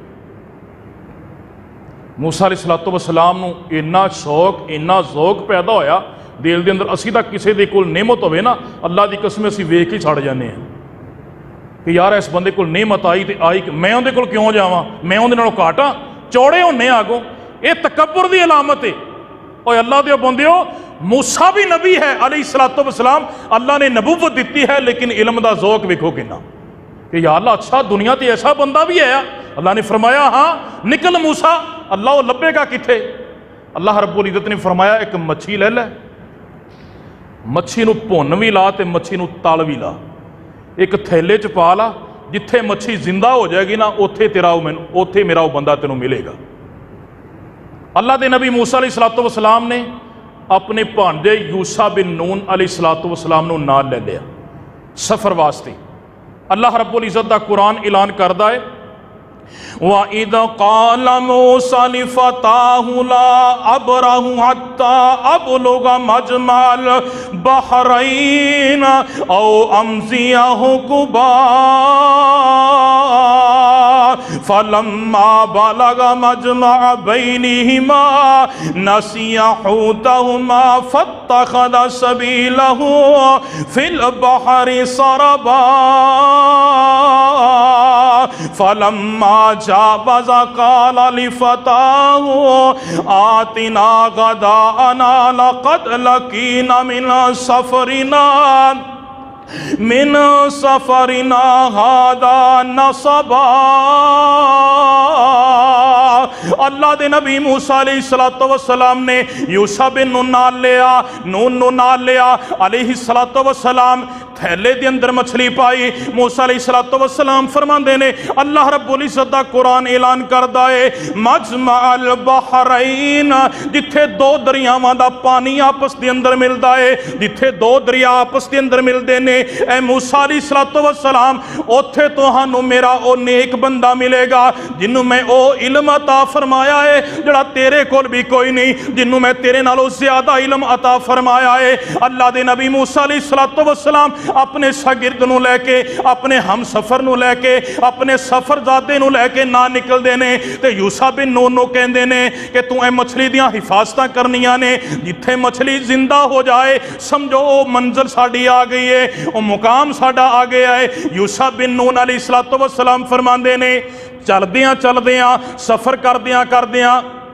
موسیٰ علیہ الصلوۃ والسلام نو اتنا شوق اتنا ذوق پیدا ہویا دل دے اندر، اسی تک کسی دے کول نعمت ہوئے نا اللہ دی قسم اسی ویکھ کے چھڑ جانے ہیں کہ یار اس بندے کول نعمت آئی تے آئی کہ میں اندے کول کیوں جاواں، میں اندے نالوں گھاٹاں، چوڑے ہونے آگوں، یہ تکبر دی علامت ہے۔ اور اللہ دے بندیو موسیٰ بھی نبی ہے علیہ الصلوۃ والسلام، اللہ نے نبوت دیتی ہے لیکن علم دا ذوق ویکھو کنا کہ یا اللہ اچھا دنیا تے ایسا بندہ بھی ہے۔ اللہ نے فرمایا ہاں نکل موسیٰ، اللہ وہ لبے گا کتھے؟ اللہ رب العزت نے فرمایا ایک مچھی لے لے، مچھی نو بھن بھی لا تے مچھی نو تل بھی لا، ایک تھیلے چ پا لا، جتھے مچھی زندہ ہو جائے گی نا اوتھے تیرا اوتھے میرا وہ بندہ تینوں ملے گا۔ اللہ دے نبی موسیٰ علیہ الصلوۃ والسلام نے اپنے بھانجے یوشع بن نون علیہ الصلوۃ والسلام نو نال لے لیا سفر واسطے۔ اللہ رب العزت دا قرآن اعلان کردا ہے وَإِذْ قَالَ مُوسَىٰ لِفَتَاهُ لَا أَبْرَحُ حَتَّىٰ أَبْلُغَ مَجْمَعَ الْبَحْرَيْنِ أَوْ أَمْضِيَ حُقُبًا فلما بلغ مجمع بینہما نسی حوتہما فاتخذ سبیلہ فی البحر سربا فلما جاوز قال لفتاه آتنا غداءنا لقد لقينا من سفرنا من سفرنا هذا نصبا۔ اللہ دے نبی موسیٰ علیہ السلام نے یوشع بن نون نال لیا، نون نو نال لیا، علیہ السلام تھیلے دے اندر مچھلی پائی۔ موسیٰ علیہ السلام فرماندے نے اللہ رب العزت دا قرآن اعلان کردہ ہے مجمع البحرین، جتھے دو دریاواں دا پانی آپس دے اندر ملدا ہے، جتھے دو دریا آپس دے اندر ملدے نے، اے موسیٰ علیہ السلام اوتھے توہانوں میرا او نیک بندہ ملے گا جنہوں میں او علم عطا فرمایا ہے جڑا تیرے کول بھی کوئی نہیں، جنہوں میں تیرے نالوں زیادہ علم عطا فرمایا ہے۔ اللہ دے نبی موسیٰ علیہ السلام اپنے شاگرد نو لے کے، اپنے ہم سفر نو لے کے، اپنے سفر زادے نو لے کے نہ نکل دینے تے یوشع بن نون نو کہن دینے کہ تو اے مچھلی دیاں حفاظتاں کرنیاں نے، جتھے مچھلی زندہ ہو جائے سمجھو او منزل ساڑی آ گئی ہے، او مقام ساڑا آ گیا ہے۔ یوشع بن نون علیہ السلام فرمان دینے چل دیاں چل دیاں سفر کر دیاں کر دیاں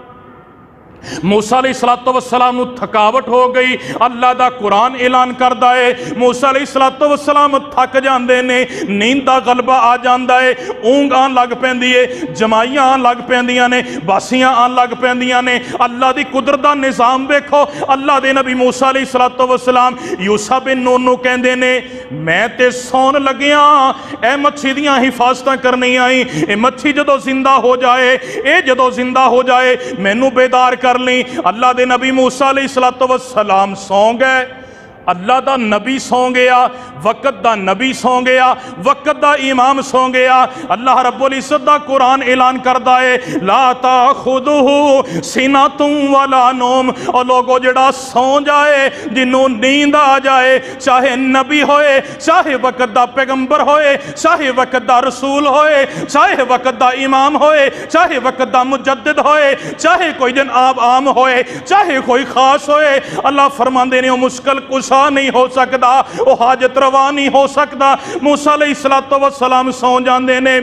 موسیٰ علیہ السلام نو تھکاوٹ ہو گئی، اللہ دا قرآن اعلان کردہ ہے، موسیٰ علیہ السلام تھک جاندے نے، نیند دا غلبہ آ جاندہ ہے، اونگ آن لگ پیندی ہے، جمائیاں آن لگ پیندیاں نے، باسیاں آن لگ پیندیاں نے۔ اللہ دی قدرت دا نظام بیکھو، اللہ دے نبی موسیٰ علیہ السلام یوشع بن نون نو کہندے نے میں تے سون لگیاں اے مچھی دیاں حفاظتاں کرنی آئی، اے مچھی جدو زندہ ہو جائے، اے جدو زندہ ہو جائے مینوں بیدار کر لیں۔ اللہ دے نبی موسیٰ علیہ السلام سو گئے، اللہ دا نبی سو گیا، وقت دا نبی سو گیا، وقت دا امام سو گیا۔ اللہ رب العزت دا قرآن اعلان کردہ ہے لا تاخذہ سنۃ ولا نوم، اور لوگوں جڑا سو جائے جنہوں نیند آ جائے، چاہے نبی ہوئے، چاہے وقت دا پیغمبر ہوئے، چاہے وقت دا رسول ہوئے، چاہے وقت دا امام ہوئے، چاہے وقت دا مجدد ہوئے، چاہے کوئی جناب عام ہوئے، چاہے کوئی خاص ہوئے، اللہ فرماندے نے مشکل کچھ نہیں ہو سکتا، وہ حاجت روا نہیں ہو سکتا۔ موسیٰ علیہ السلام سو جاندے نے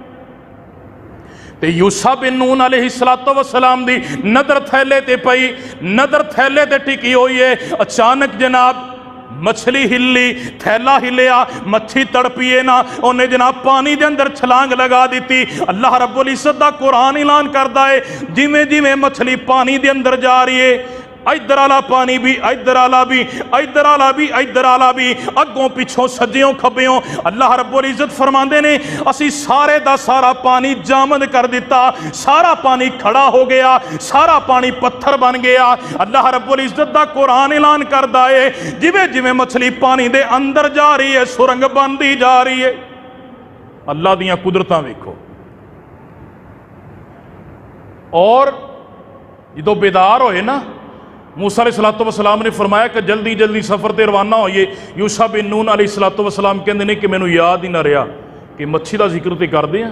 تے یوشع بن نون علیہ السلام دی نظر تھیلے تے پئی، نظر تھیلے تے ٹکی ہوئی ہے، اچانک جناب مچھلی ہلی، تھیلا ہلیا، مچھی تڑپیے نا، انہیں جناب پانی دے اندر چھلانگ لگا دیتی۔ اللہ رب العزت دا قرآن اعلان کردہ ہے جیویں جیویں مچھلی پانی دے اندر جا رہی ہے، ادھر آلا پانی بھی، ادھر آلا بھی، ادھر آلا بھی، ادھر آلا بھی، اگوں پیچھوں سجیوں کھبیوں، اللہ رب العزت فرماندے نے اسی سارے دا سارا پانی جامد کر دیتا، سارا پانی کھڑا ہو گیا، سارا پانی پتھر بن گیا۔ اللہ رب العزت دا قرآن اعلان کردہ ہے جویں جویں مچھلی پانی دے اندر جا رہی ہے سرنگ بندی جا رہی ہے۔ اللہ دیاں قدرتاں ویکھو۔ اور جدو بیدار ہوئے نا موسیٰ علیہ السلام نے فرمایا کہ جلدی جلدی سفر تے روانہ ہوئیے۔ یوشع بن نون علیہ السلام کہندے نے کہ مینوں یاد ہی نہ رہا کہ مچھی دا ذکر تے کر دے ہیں،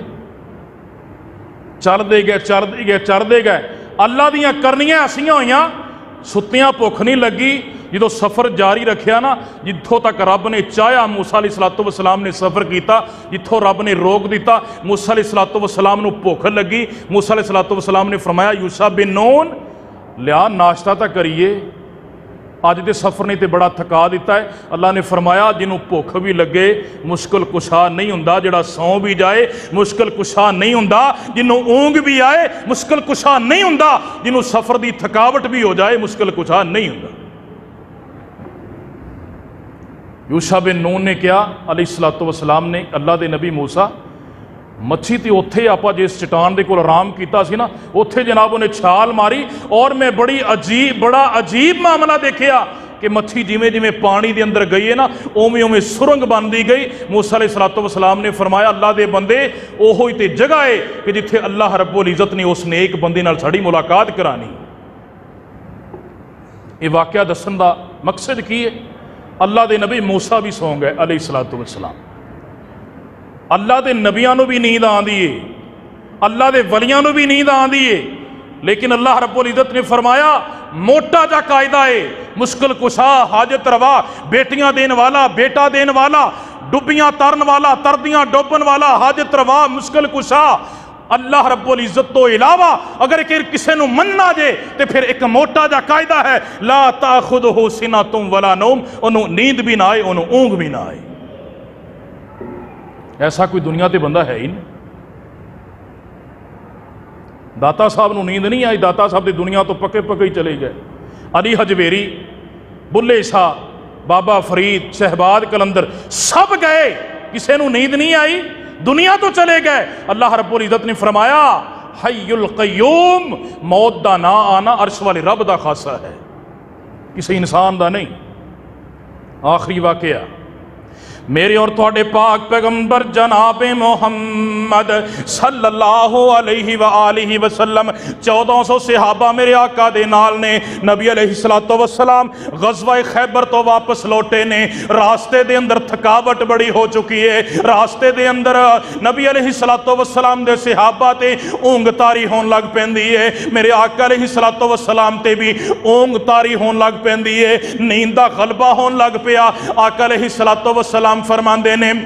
چل دے گئے چل دے گئے چل دے گئے، اللہ دیاں کرنیاں ایسیاں ہوئیاں، ستیاں بھوک نہیں لگی۔ جدو سفر جاری رکھیا نا، جتھوں تک رب نے چاہیا موسیٰ علیہ السلام نے سفر کیتا، جتھوں رب نے روک دیتا، موسیٰ علیہ السلام نو بھوک لگی۔ موسیٰ علیہ السلام نے فرمایا یوشع بن نون لیا ناشتہ تا کریے، آج دے سفر نے تے بڑا تھکا دیتا ہے۔ اللہ نے فرمایا جنہوں بھوک بھی لگے مشکل کشا نہیں ہوندا، جڑا سو بھی جائے مشکل کشا نہیں ہوندا، جنہوں اونگ بھی آئے مشکل کشا نہیں ہوندا، جنہوں سفر دی تھکاوٹ بھی ہو جائے مشکل کشا نہیں ہوندا۔ یوشع بن نون نے کیا علیہ السلام نے اللہ دے نبی موسیٰ مچھی تی اوتھے آپا جس چٹان دے کول آرام کیتا سی نا، اوتھے جناب انہیں چھال ماری، اور میں بڑی عجیب بڑا عجیب معاملہ دیکھیا کہ مچھی جیویں جیویں پانی دے اندر گئی ہے نا اوویں اوویں سرنگ بن دی گئی۔ موسیٰ علیہ السلام نے فرمایا اللہ دے بندے اوہی تے جگہ ہے کہ جتھے اللہ رب العزت نے اس نیک بندے نال ساڈی ملاقات کرانی۔ یہ واقعہ دسن دا مقصد کی ہے؟ اللہ دے نبی موسیٰ بھی سو گئے علیہ السلام، اللہ دے نبیاں نو بھی نیند آندی ہے، اللہ دے ولیاں نو بھی نیند آندی ہے، لیکن اللہ رب العزت نے فرمایا موٹا جا قاعدہ ہے، مشکل کشا، حاجت روا، بیٹیاں دین والا، بیٹا دین والا، ڈبیاں ترن والا، تردیاں ڈوبن والا، حاجت روا، مشکل کشا، اللہ رب العزت تو علاوہ اگر کسی نو مننا جے تے پھر ایک موٹا جا قاعدہ ہے، لا تاخذہ سنۃ ولا نوم، انہوں نیند بھی نہ آئے، انہوں اونگ بھی نہ آئے۔ ایسا کوئی دنیا تے بندہ ہے ہی نہیں۔ داتا صاحب نو نیند نہیں آئی، داتا صاحب دی دنیا تو پکے پکے ہی چلے گئے۔ علی حجویری، بلے شاہ، بابا فرید، شہباد کلندر سب گئے، کسے نو نیند نہیں آئی، دنیا تو چلے گئے۔ اللہ رب العزت نے فرمایا حی القیوم، موت دا نہ آنا عرش والے رب دا خاصہ ہے، کسی انسان دا نہیں۔ آخری واقعہ، میرے اور تھوڑے پاک پیغمبر جناب محمد صلی اللہ علیہ وآلہ وسلم چودہ سو صحابہ میرے آقا دے نال نے، نبی علیہ السلام غزوہ خیبر تو واپس لوٹے نے، راستے دے اندر تھکاوٹ بڑی ہو چکی ہے، راستے دے اندر نبی علیہ السلام دے صحابہ تے اونگ تاری ہون لگ پیندی ہے، میرے آقا علیہ السلام تے بھی اونگ تاری ہون لگ پیندی ہے، نیند دا غلبہ ہون لگ پیا۔ آقا علیہ السلام فرماندے نے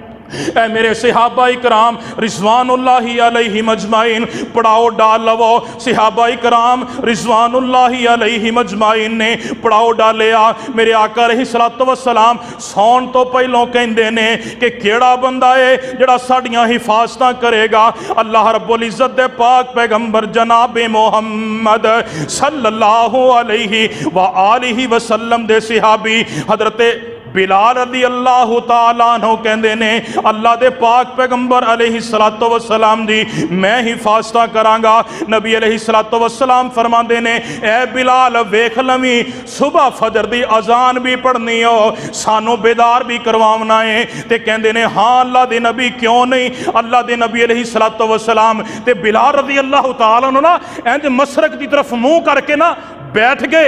اے میرے صحابہ اکرام رضوان اللہ علیہ مجمعین پڑاؤ ڈال لو۔ صحابہ اکرام رضوان اللہ علیہ مجمعین نے پڑاؤ ڈالیا۔ میرے آقا علیہ السلام سون تو پہلوں کہندے نے کہ کیڑا بندہ ہے جڑا ساڑیاں حفاظتاں کرے گا؟ اللہ رب العزت دے پاک پیغمبر جناب محمد صلی اللہ علیہ وآلہ وسلم دے صحابی حضرت بلال رضی اللہ تعالیٰ عنہ کہندے نے اللہ دے پاک پیغمبر علیہ السلام دی میں حفاظتہ کرانگا۔ نبی علیہ السلام فرماندے نے اے بلال ویکھ لمی صبح فجر دی اذان بھی پڑھنی ہو، سانو بیدار بھی کرواونا ہے۔ تے کہندے نے ہاں اللہ دے نبی کیوں نہیں؟ اللہ دے نبی علیہ السلام تے بلال رضی اللہ تعالیٰ عنہ نا اینج مشرق دی طرف منہ کر کے نا بیٹھ گئے،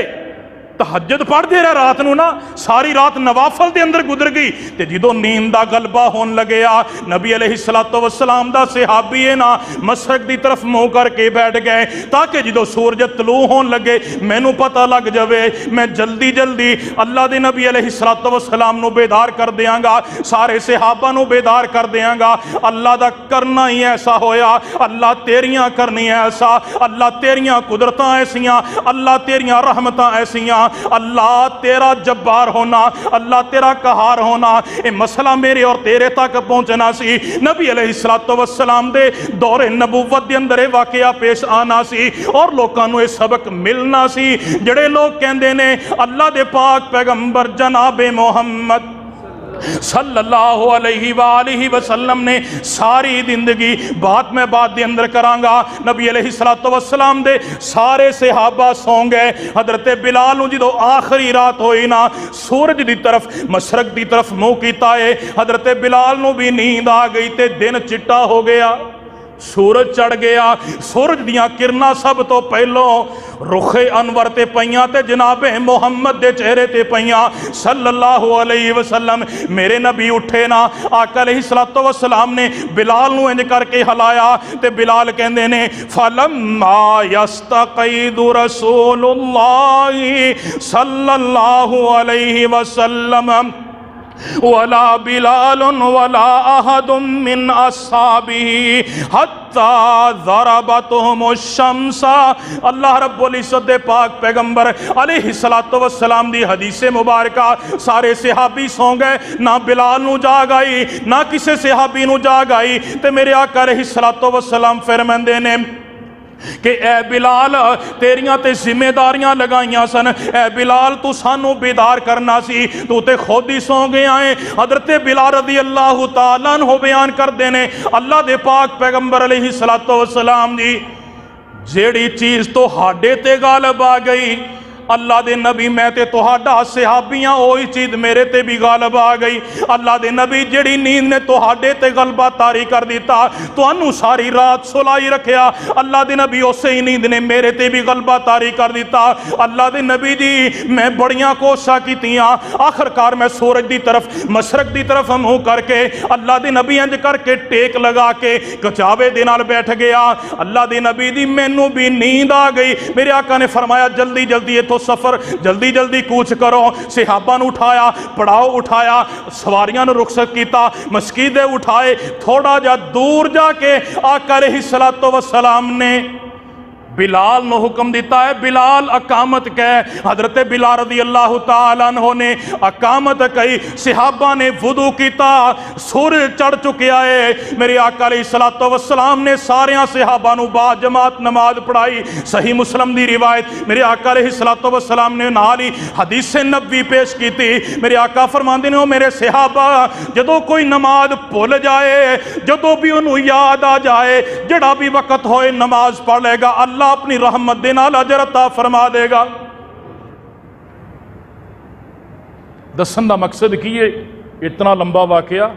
تہجد پڑھ دے رہے رات نو نا، ساری رات نوافل دے اندر گزر گئی۔ تے جدو نیند دا غلبہ ہون لگیا، نبی علیہ السلام دا صحابی ہے نا مشرق دی طرف منہ کر کے بیٹھ گئے تاکہ جدو سورج طلوع ہون لگے مینوں پتہ لگ جاوے، میں جلدی جلدی اللہ دے نبی علیہ السلام نو بیدار کر دیاں گا، سارے صحابہ نو بیدار کر دیاں گا۔ اللہ دا کرنا ہی ایسا ہویا، اللہ تیریاں کرنی ایسا، اللہ تیریاں قدرتاں ایسیاں، اللہ تیریاں رحمتاں ایسیاں، اللہ تیرا جبار ہونا، اللہ تیرا قہار ہونا، اے مسئلہ میرے اور تیرے تک پہنچنا سی۔ نبی علیہ السلام دے دور نبوت دے اندر واقعہ پیش آنا سی اور لوکاں نو اے سبق ملنا سی جڑے لوگ کہندے نے اللہ دے پاک پیغمبر جناب محمد صلی اللہ علیہ وآلہ وسلم نے ساری زندگی بات میں بات دے اندر کرانگا۔ نبی علیہ السلام دے سارے صحابہ سون گئے، حضرت بلال نو جدو آخری رات ہوئی نا سورج دی طرف مشرق دی طرف منہ کیتا ہے، حضرت بلال نو بھی نیند آ گئی تے دن چٹا ہو گیا، سورج چڑھ گیا۔ سورج دیاں کرنا سب تو پہلوں رخ انور تے پئیاں تے جناب محمد دے چہرے تے پئیاں صلی اللہ علیہ وسلم۔ میرے نبی اٹھے نا، آقا علیہ السلام نے بلال نو انج کر کے ہلایا تے بلال کہندے نے فَلَمَّا يَسْتَقِيدُ رَسُولُ اللَّهِ صلی اللہ علیہ وسلم ولا بلال ولا احد من اصحابه حتى ضربتهم الشمس۔ اللہ رب العزت دے پاک پیغمبر علیہ السلام دی حدیث مبارکہ سارے صحابی سو گئے، نہ بلال نو جاگ آئی نہ کسے صحابی نو جاگ آئی تے میرے آقا علیہ السلام فرماندے نے کہ اے بلال تیریاں تے ذمہ داریاں لگائیاں سن، اے بلال تو سانو بیدار کرنا سی، تو تے خود ہی سو گئے آئیں۔ حضرت بلال رضی اللہ تعالیٰ عنہ بیان کر دینے اللہ دے پاک پیغمبر علیہ السلام دی جیڑی چیز تو ہاڈے تے غالب آ گئی اللہ دے نبی میں تے تہاڈا صحابیاں اوہی چیز میرے تے بھی غالب آ گئی. اللہ دے نبی جڑی نیند نے تہاڈے تے غلبہ طاری کر دیتا تانوں ساری رات سلائی رکھیا, اللہ دے نبی اسے ہی نیند نے میرے تے بھی غلبہ طاری کر دیتا. اللہ دے نبی جی میں بڑیاں کوششاں کیتیاں, آخر کار میں سورج دی طرف مشرق دی طرف منہ کر کے اللہ دے نبی انج کر کے ٹیک لگا کے کچاوے دے نال بیٹھ گیا. اللہ دے نبی دی مینوں بھی نیند آ گئی. میرے آقا نے فرمایا جلدی جلدی اتھوں سفر جلدی جلدی کوچ کرو. صحابہ نو اٹھایا, پڑاؤ اٹھایا, سواریاں نو رخصت کیتا, مسجد اٹھائے, تھوڑا جا دور جا کے آقا علیہ الصلوۃ والسلام نے بلال نو حکم دیتا ہے بلال اقامت کہے. حضرت بلال رضی اللہ تعالیٰ عنہ نے اقامت کہی. صحابہ نے وضو کیتا, سورج چڑھ چکیا ہے. میرے آقا علیہ الصلوۃ والسلام نے ساریاں صحابہ نو با جماعت نماز پڑھائی. صحیح مسلم دی روایت میرے آقا علیہ الصلوۃ والسلام نے نال ہی حدیث نبوی پیش کی تھی. میرے آقا فرماندے نے او میرے صحابہ جدوں کوئی نماز بھول جائے, جدوں بھی انہوں یاد آ جائے, جڑا بھی وقت ہوئے نماز پڑھ لے گا, اللہ اپنی رحمت دے نال اجر عطا فرما دے گا. دسن دا مقصد کی ہے اتنا لمبا واقعہ.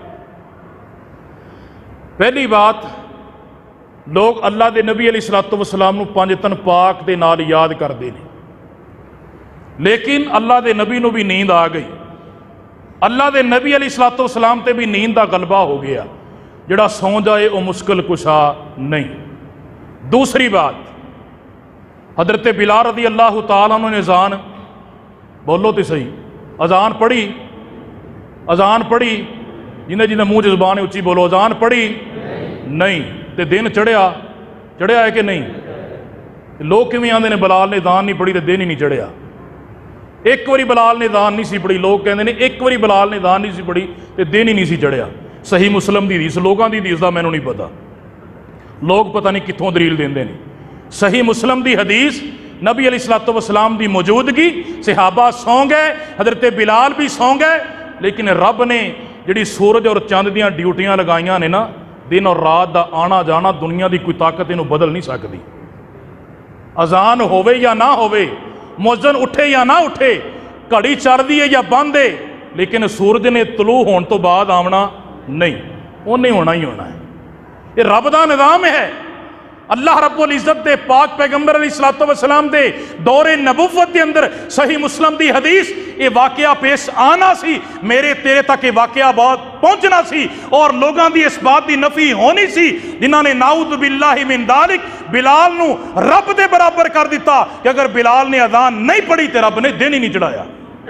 پہلی بات, لوگ اللہ دے نبی علیہ الصلوۃ والسلام نو پنج تن پاک دے نال یاد کردے نے, لیکن اللہ دے نبی نو بھی نیند آ گئی. اللہ دے نبی علیہ الصلوۃ والسلام تے بھی نیند دا غلبہ ہو گیا. جڑا سو جائے وہ مشکل کشا نہیں. دوسری بات, حضرت بلال رضی اللہ تعالیٰ عنہ نے اذان, بولو تو صحیح, اذان پڑھی اذان پڑھی جنہیں جنہیں منہ زبان اچھی بولو, اذان پڑھی نہیں. تے دن چڑھیا چڑھیا ہے کہ نہیں؟ لوگ کیویں آندے نے بلال نے اذان نہیں پڑھی تے دن ہی نہیں چڑھیا. ایک واری بلال نے اذان نہیں سی پڑھی, لوگ کہندے نے ایک واری بلال نے اذان نہیں سی پڑھی تے دن ہی نہیں سی چڑھیا. صحیح مسلم دی حدیث, لوگاں دی حدیث دا مینوں نہیں پتا, لوگ پتہ نہیں کتھوں دلیل دیندے نے. صحیح مسلم دی حدیث, نبی علیہ الصلوۃ والسلام دی موجودگی, صحابہ سو گئے, حضرت بلال بھی سو گئے, لیکن رب نے جڑی سورج اور چاند دیاں ڈیوٹیاں لگائیاں نے نا, دن اور رات دا آنا جانا دنیا دی کوئی طاقت انہوں بدل نہیں سکتی. اذان ہووے یا نہ ہووے, مؤذن اٹھے یا نہ اٹھے, گھڑی چڑھ دی ہے یا بند ہے, لیکن سورج نے طلوع ہون تو بعد آونا نہیں, وہ نہیں ہونا ہی ہونا ہے. یہ رب دا نظام ہے. اللہ رب العزت دے پاک پیغمبر علیہ الصلوۃ والسلام دے دور نبوت دے اندر صحیح مسلم دی حدیث یہ واقعہ پیش آنا سی, میرے تیرے تک یہ واقعہ بات پہنچنا سی, اور لوگاں دی اس بات دی نفی ہونی سی جنہاں نے نعوذ باللہ من ذالک بلال نو رب دے برابر کر دیتا کہ اگر بلال نے اذان نہیں پڑھی تے رب نے دن ہی نہیں چڑھایا.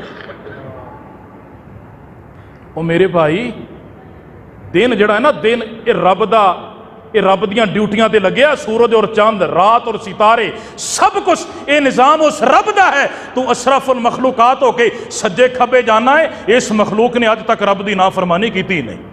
او میرے بھائی, دن جڑا ہے نا, دن یہ رب دا, یہ رب دیاں ڈیوٹیاں تے لگیا. سورج اور چاند, رات اور ستارے, سب کچھ یہ نظام اس رب دا ہے. تو اشرف المخلوقات ہو کے سجے کھبے جانا ہے, اس مخلوق نے آج تک رب دی نافرمانی کی تھی نہیں.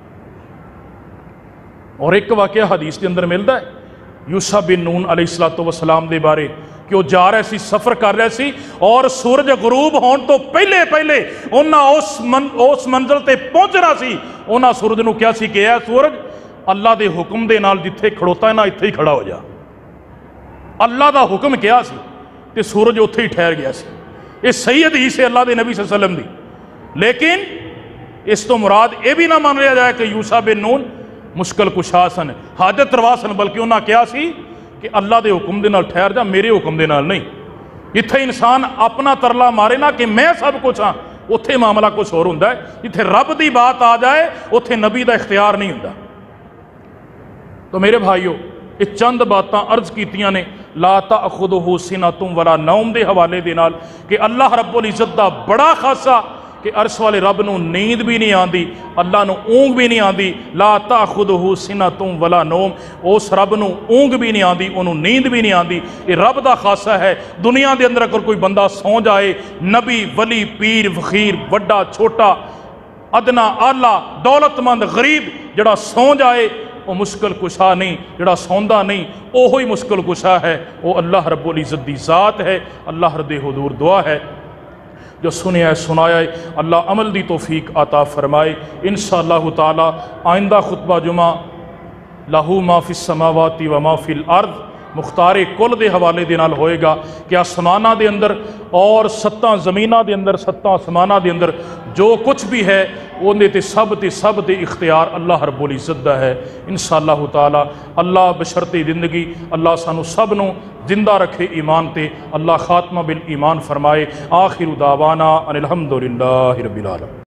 اور ایک واقعہ حدیث کے اندر ملتا ہے یوشع بن نون علیہ الصلوۃ والسلام دے بارے, کہ وہ جا رہے سی, سفر کر رہے سی, اور سورج غروب ہون تو پہلے پہلے انہاں اس من اس منزل تے پہنچنا سی. انہاں سورج نو کیا سی کہ اے سورج, اللہ دے حکم دے نال جتھے کھڑوتا ہے نا اتھے ہی کھڑا ہو جا. اللہ دا حکم کیا سی تے سورج اتھے ہی ٹھہر گیا سی. یہ صحیح حدیث ہے اللہ دے نبی صلی اللہ علیہ وسلم دی. لیکن اس تو مراد یہ بھی نہ مان لیا جائے کہ یوشع بن نون مشکل کشا سن, حاجت روا سن, بلکہ انہاں کیا سی کہ اللہ دے حکم دے نال ٹھہر جا, میرے حکم دے نال نہیں. اتھے انسان اپنا ترلا مارے نا کہ میں سب کچھ ہاں, اتھے معاملہ کچھ اور ہوندا ہے. اتھے رب دی بات آ جائے اتھے نبی دا اختیار نہیں ہوندا. تو میرے بھائیو, یہ چند باتاں عرض کیتیاں نے لا تأخذہ سنۃ ولا نوم دے حوالے دے نال, کہ اللہ رب العزت دا بڑا خاصا کہ عرش والے رب نو نیند بھی نہیں آندی, اللہ نو اونگ بھی نہیں آندی. لا تأخذہ سنۃ ولا نوم, اس رب نو اونگ بھی نہیں آندی, انہوں نیند بھی نہیں آندی. یہ رب دا خاصا ہے. دنیا دے اندر اگر کوئی بندہ سو جائے, نبی, ولی, پیر, فقیر, وڈا, چھوٹا, ادنا, اعلیٰ, دولت مند, غریب, جڑا سو جائے وہ مشکل کشا نہیں, جڑا سوندا نہیں اوہی مشکل کشا ہے. وہ اللہ رب العزت دی ذات ہے. اللہ رد حضور دعا ہے جو سنیا ہے سنایا ہے, اللہ عمل دی توفیق عطا فرمائے. انشاءاللہ تعالی آئندہ خطبہ جمعہ لہو ما فی السماوات و ما فی الارض, مختار کل دے حوالے دے نال ہوئے گا کہ آسمانہ دے اندر اور ستاں زمینہ دے اندر ستاں آسمانہ دے اندر جو کچھ بھی ہے اوندے تے سب تے سب تے اختیار اللہ رب العزت دا ہے انشاءاللہ تعالی۔ اللہ بشرط زندگی اللہ سانو سب نو زندہ رکھے ایمان تے، اللہ خاتمہ بالایمان فرمائے۔ آخر دعوانا ان الحمدللہ رب العالمین۔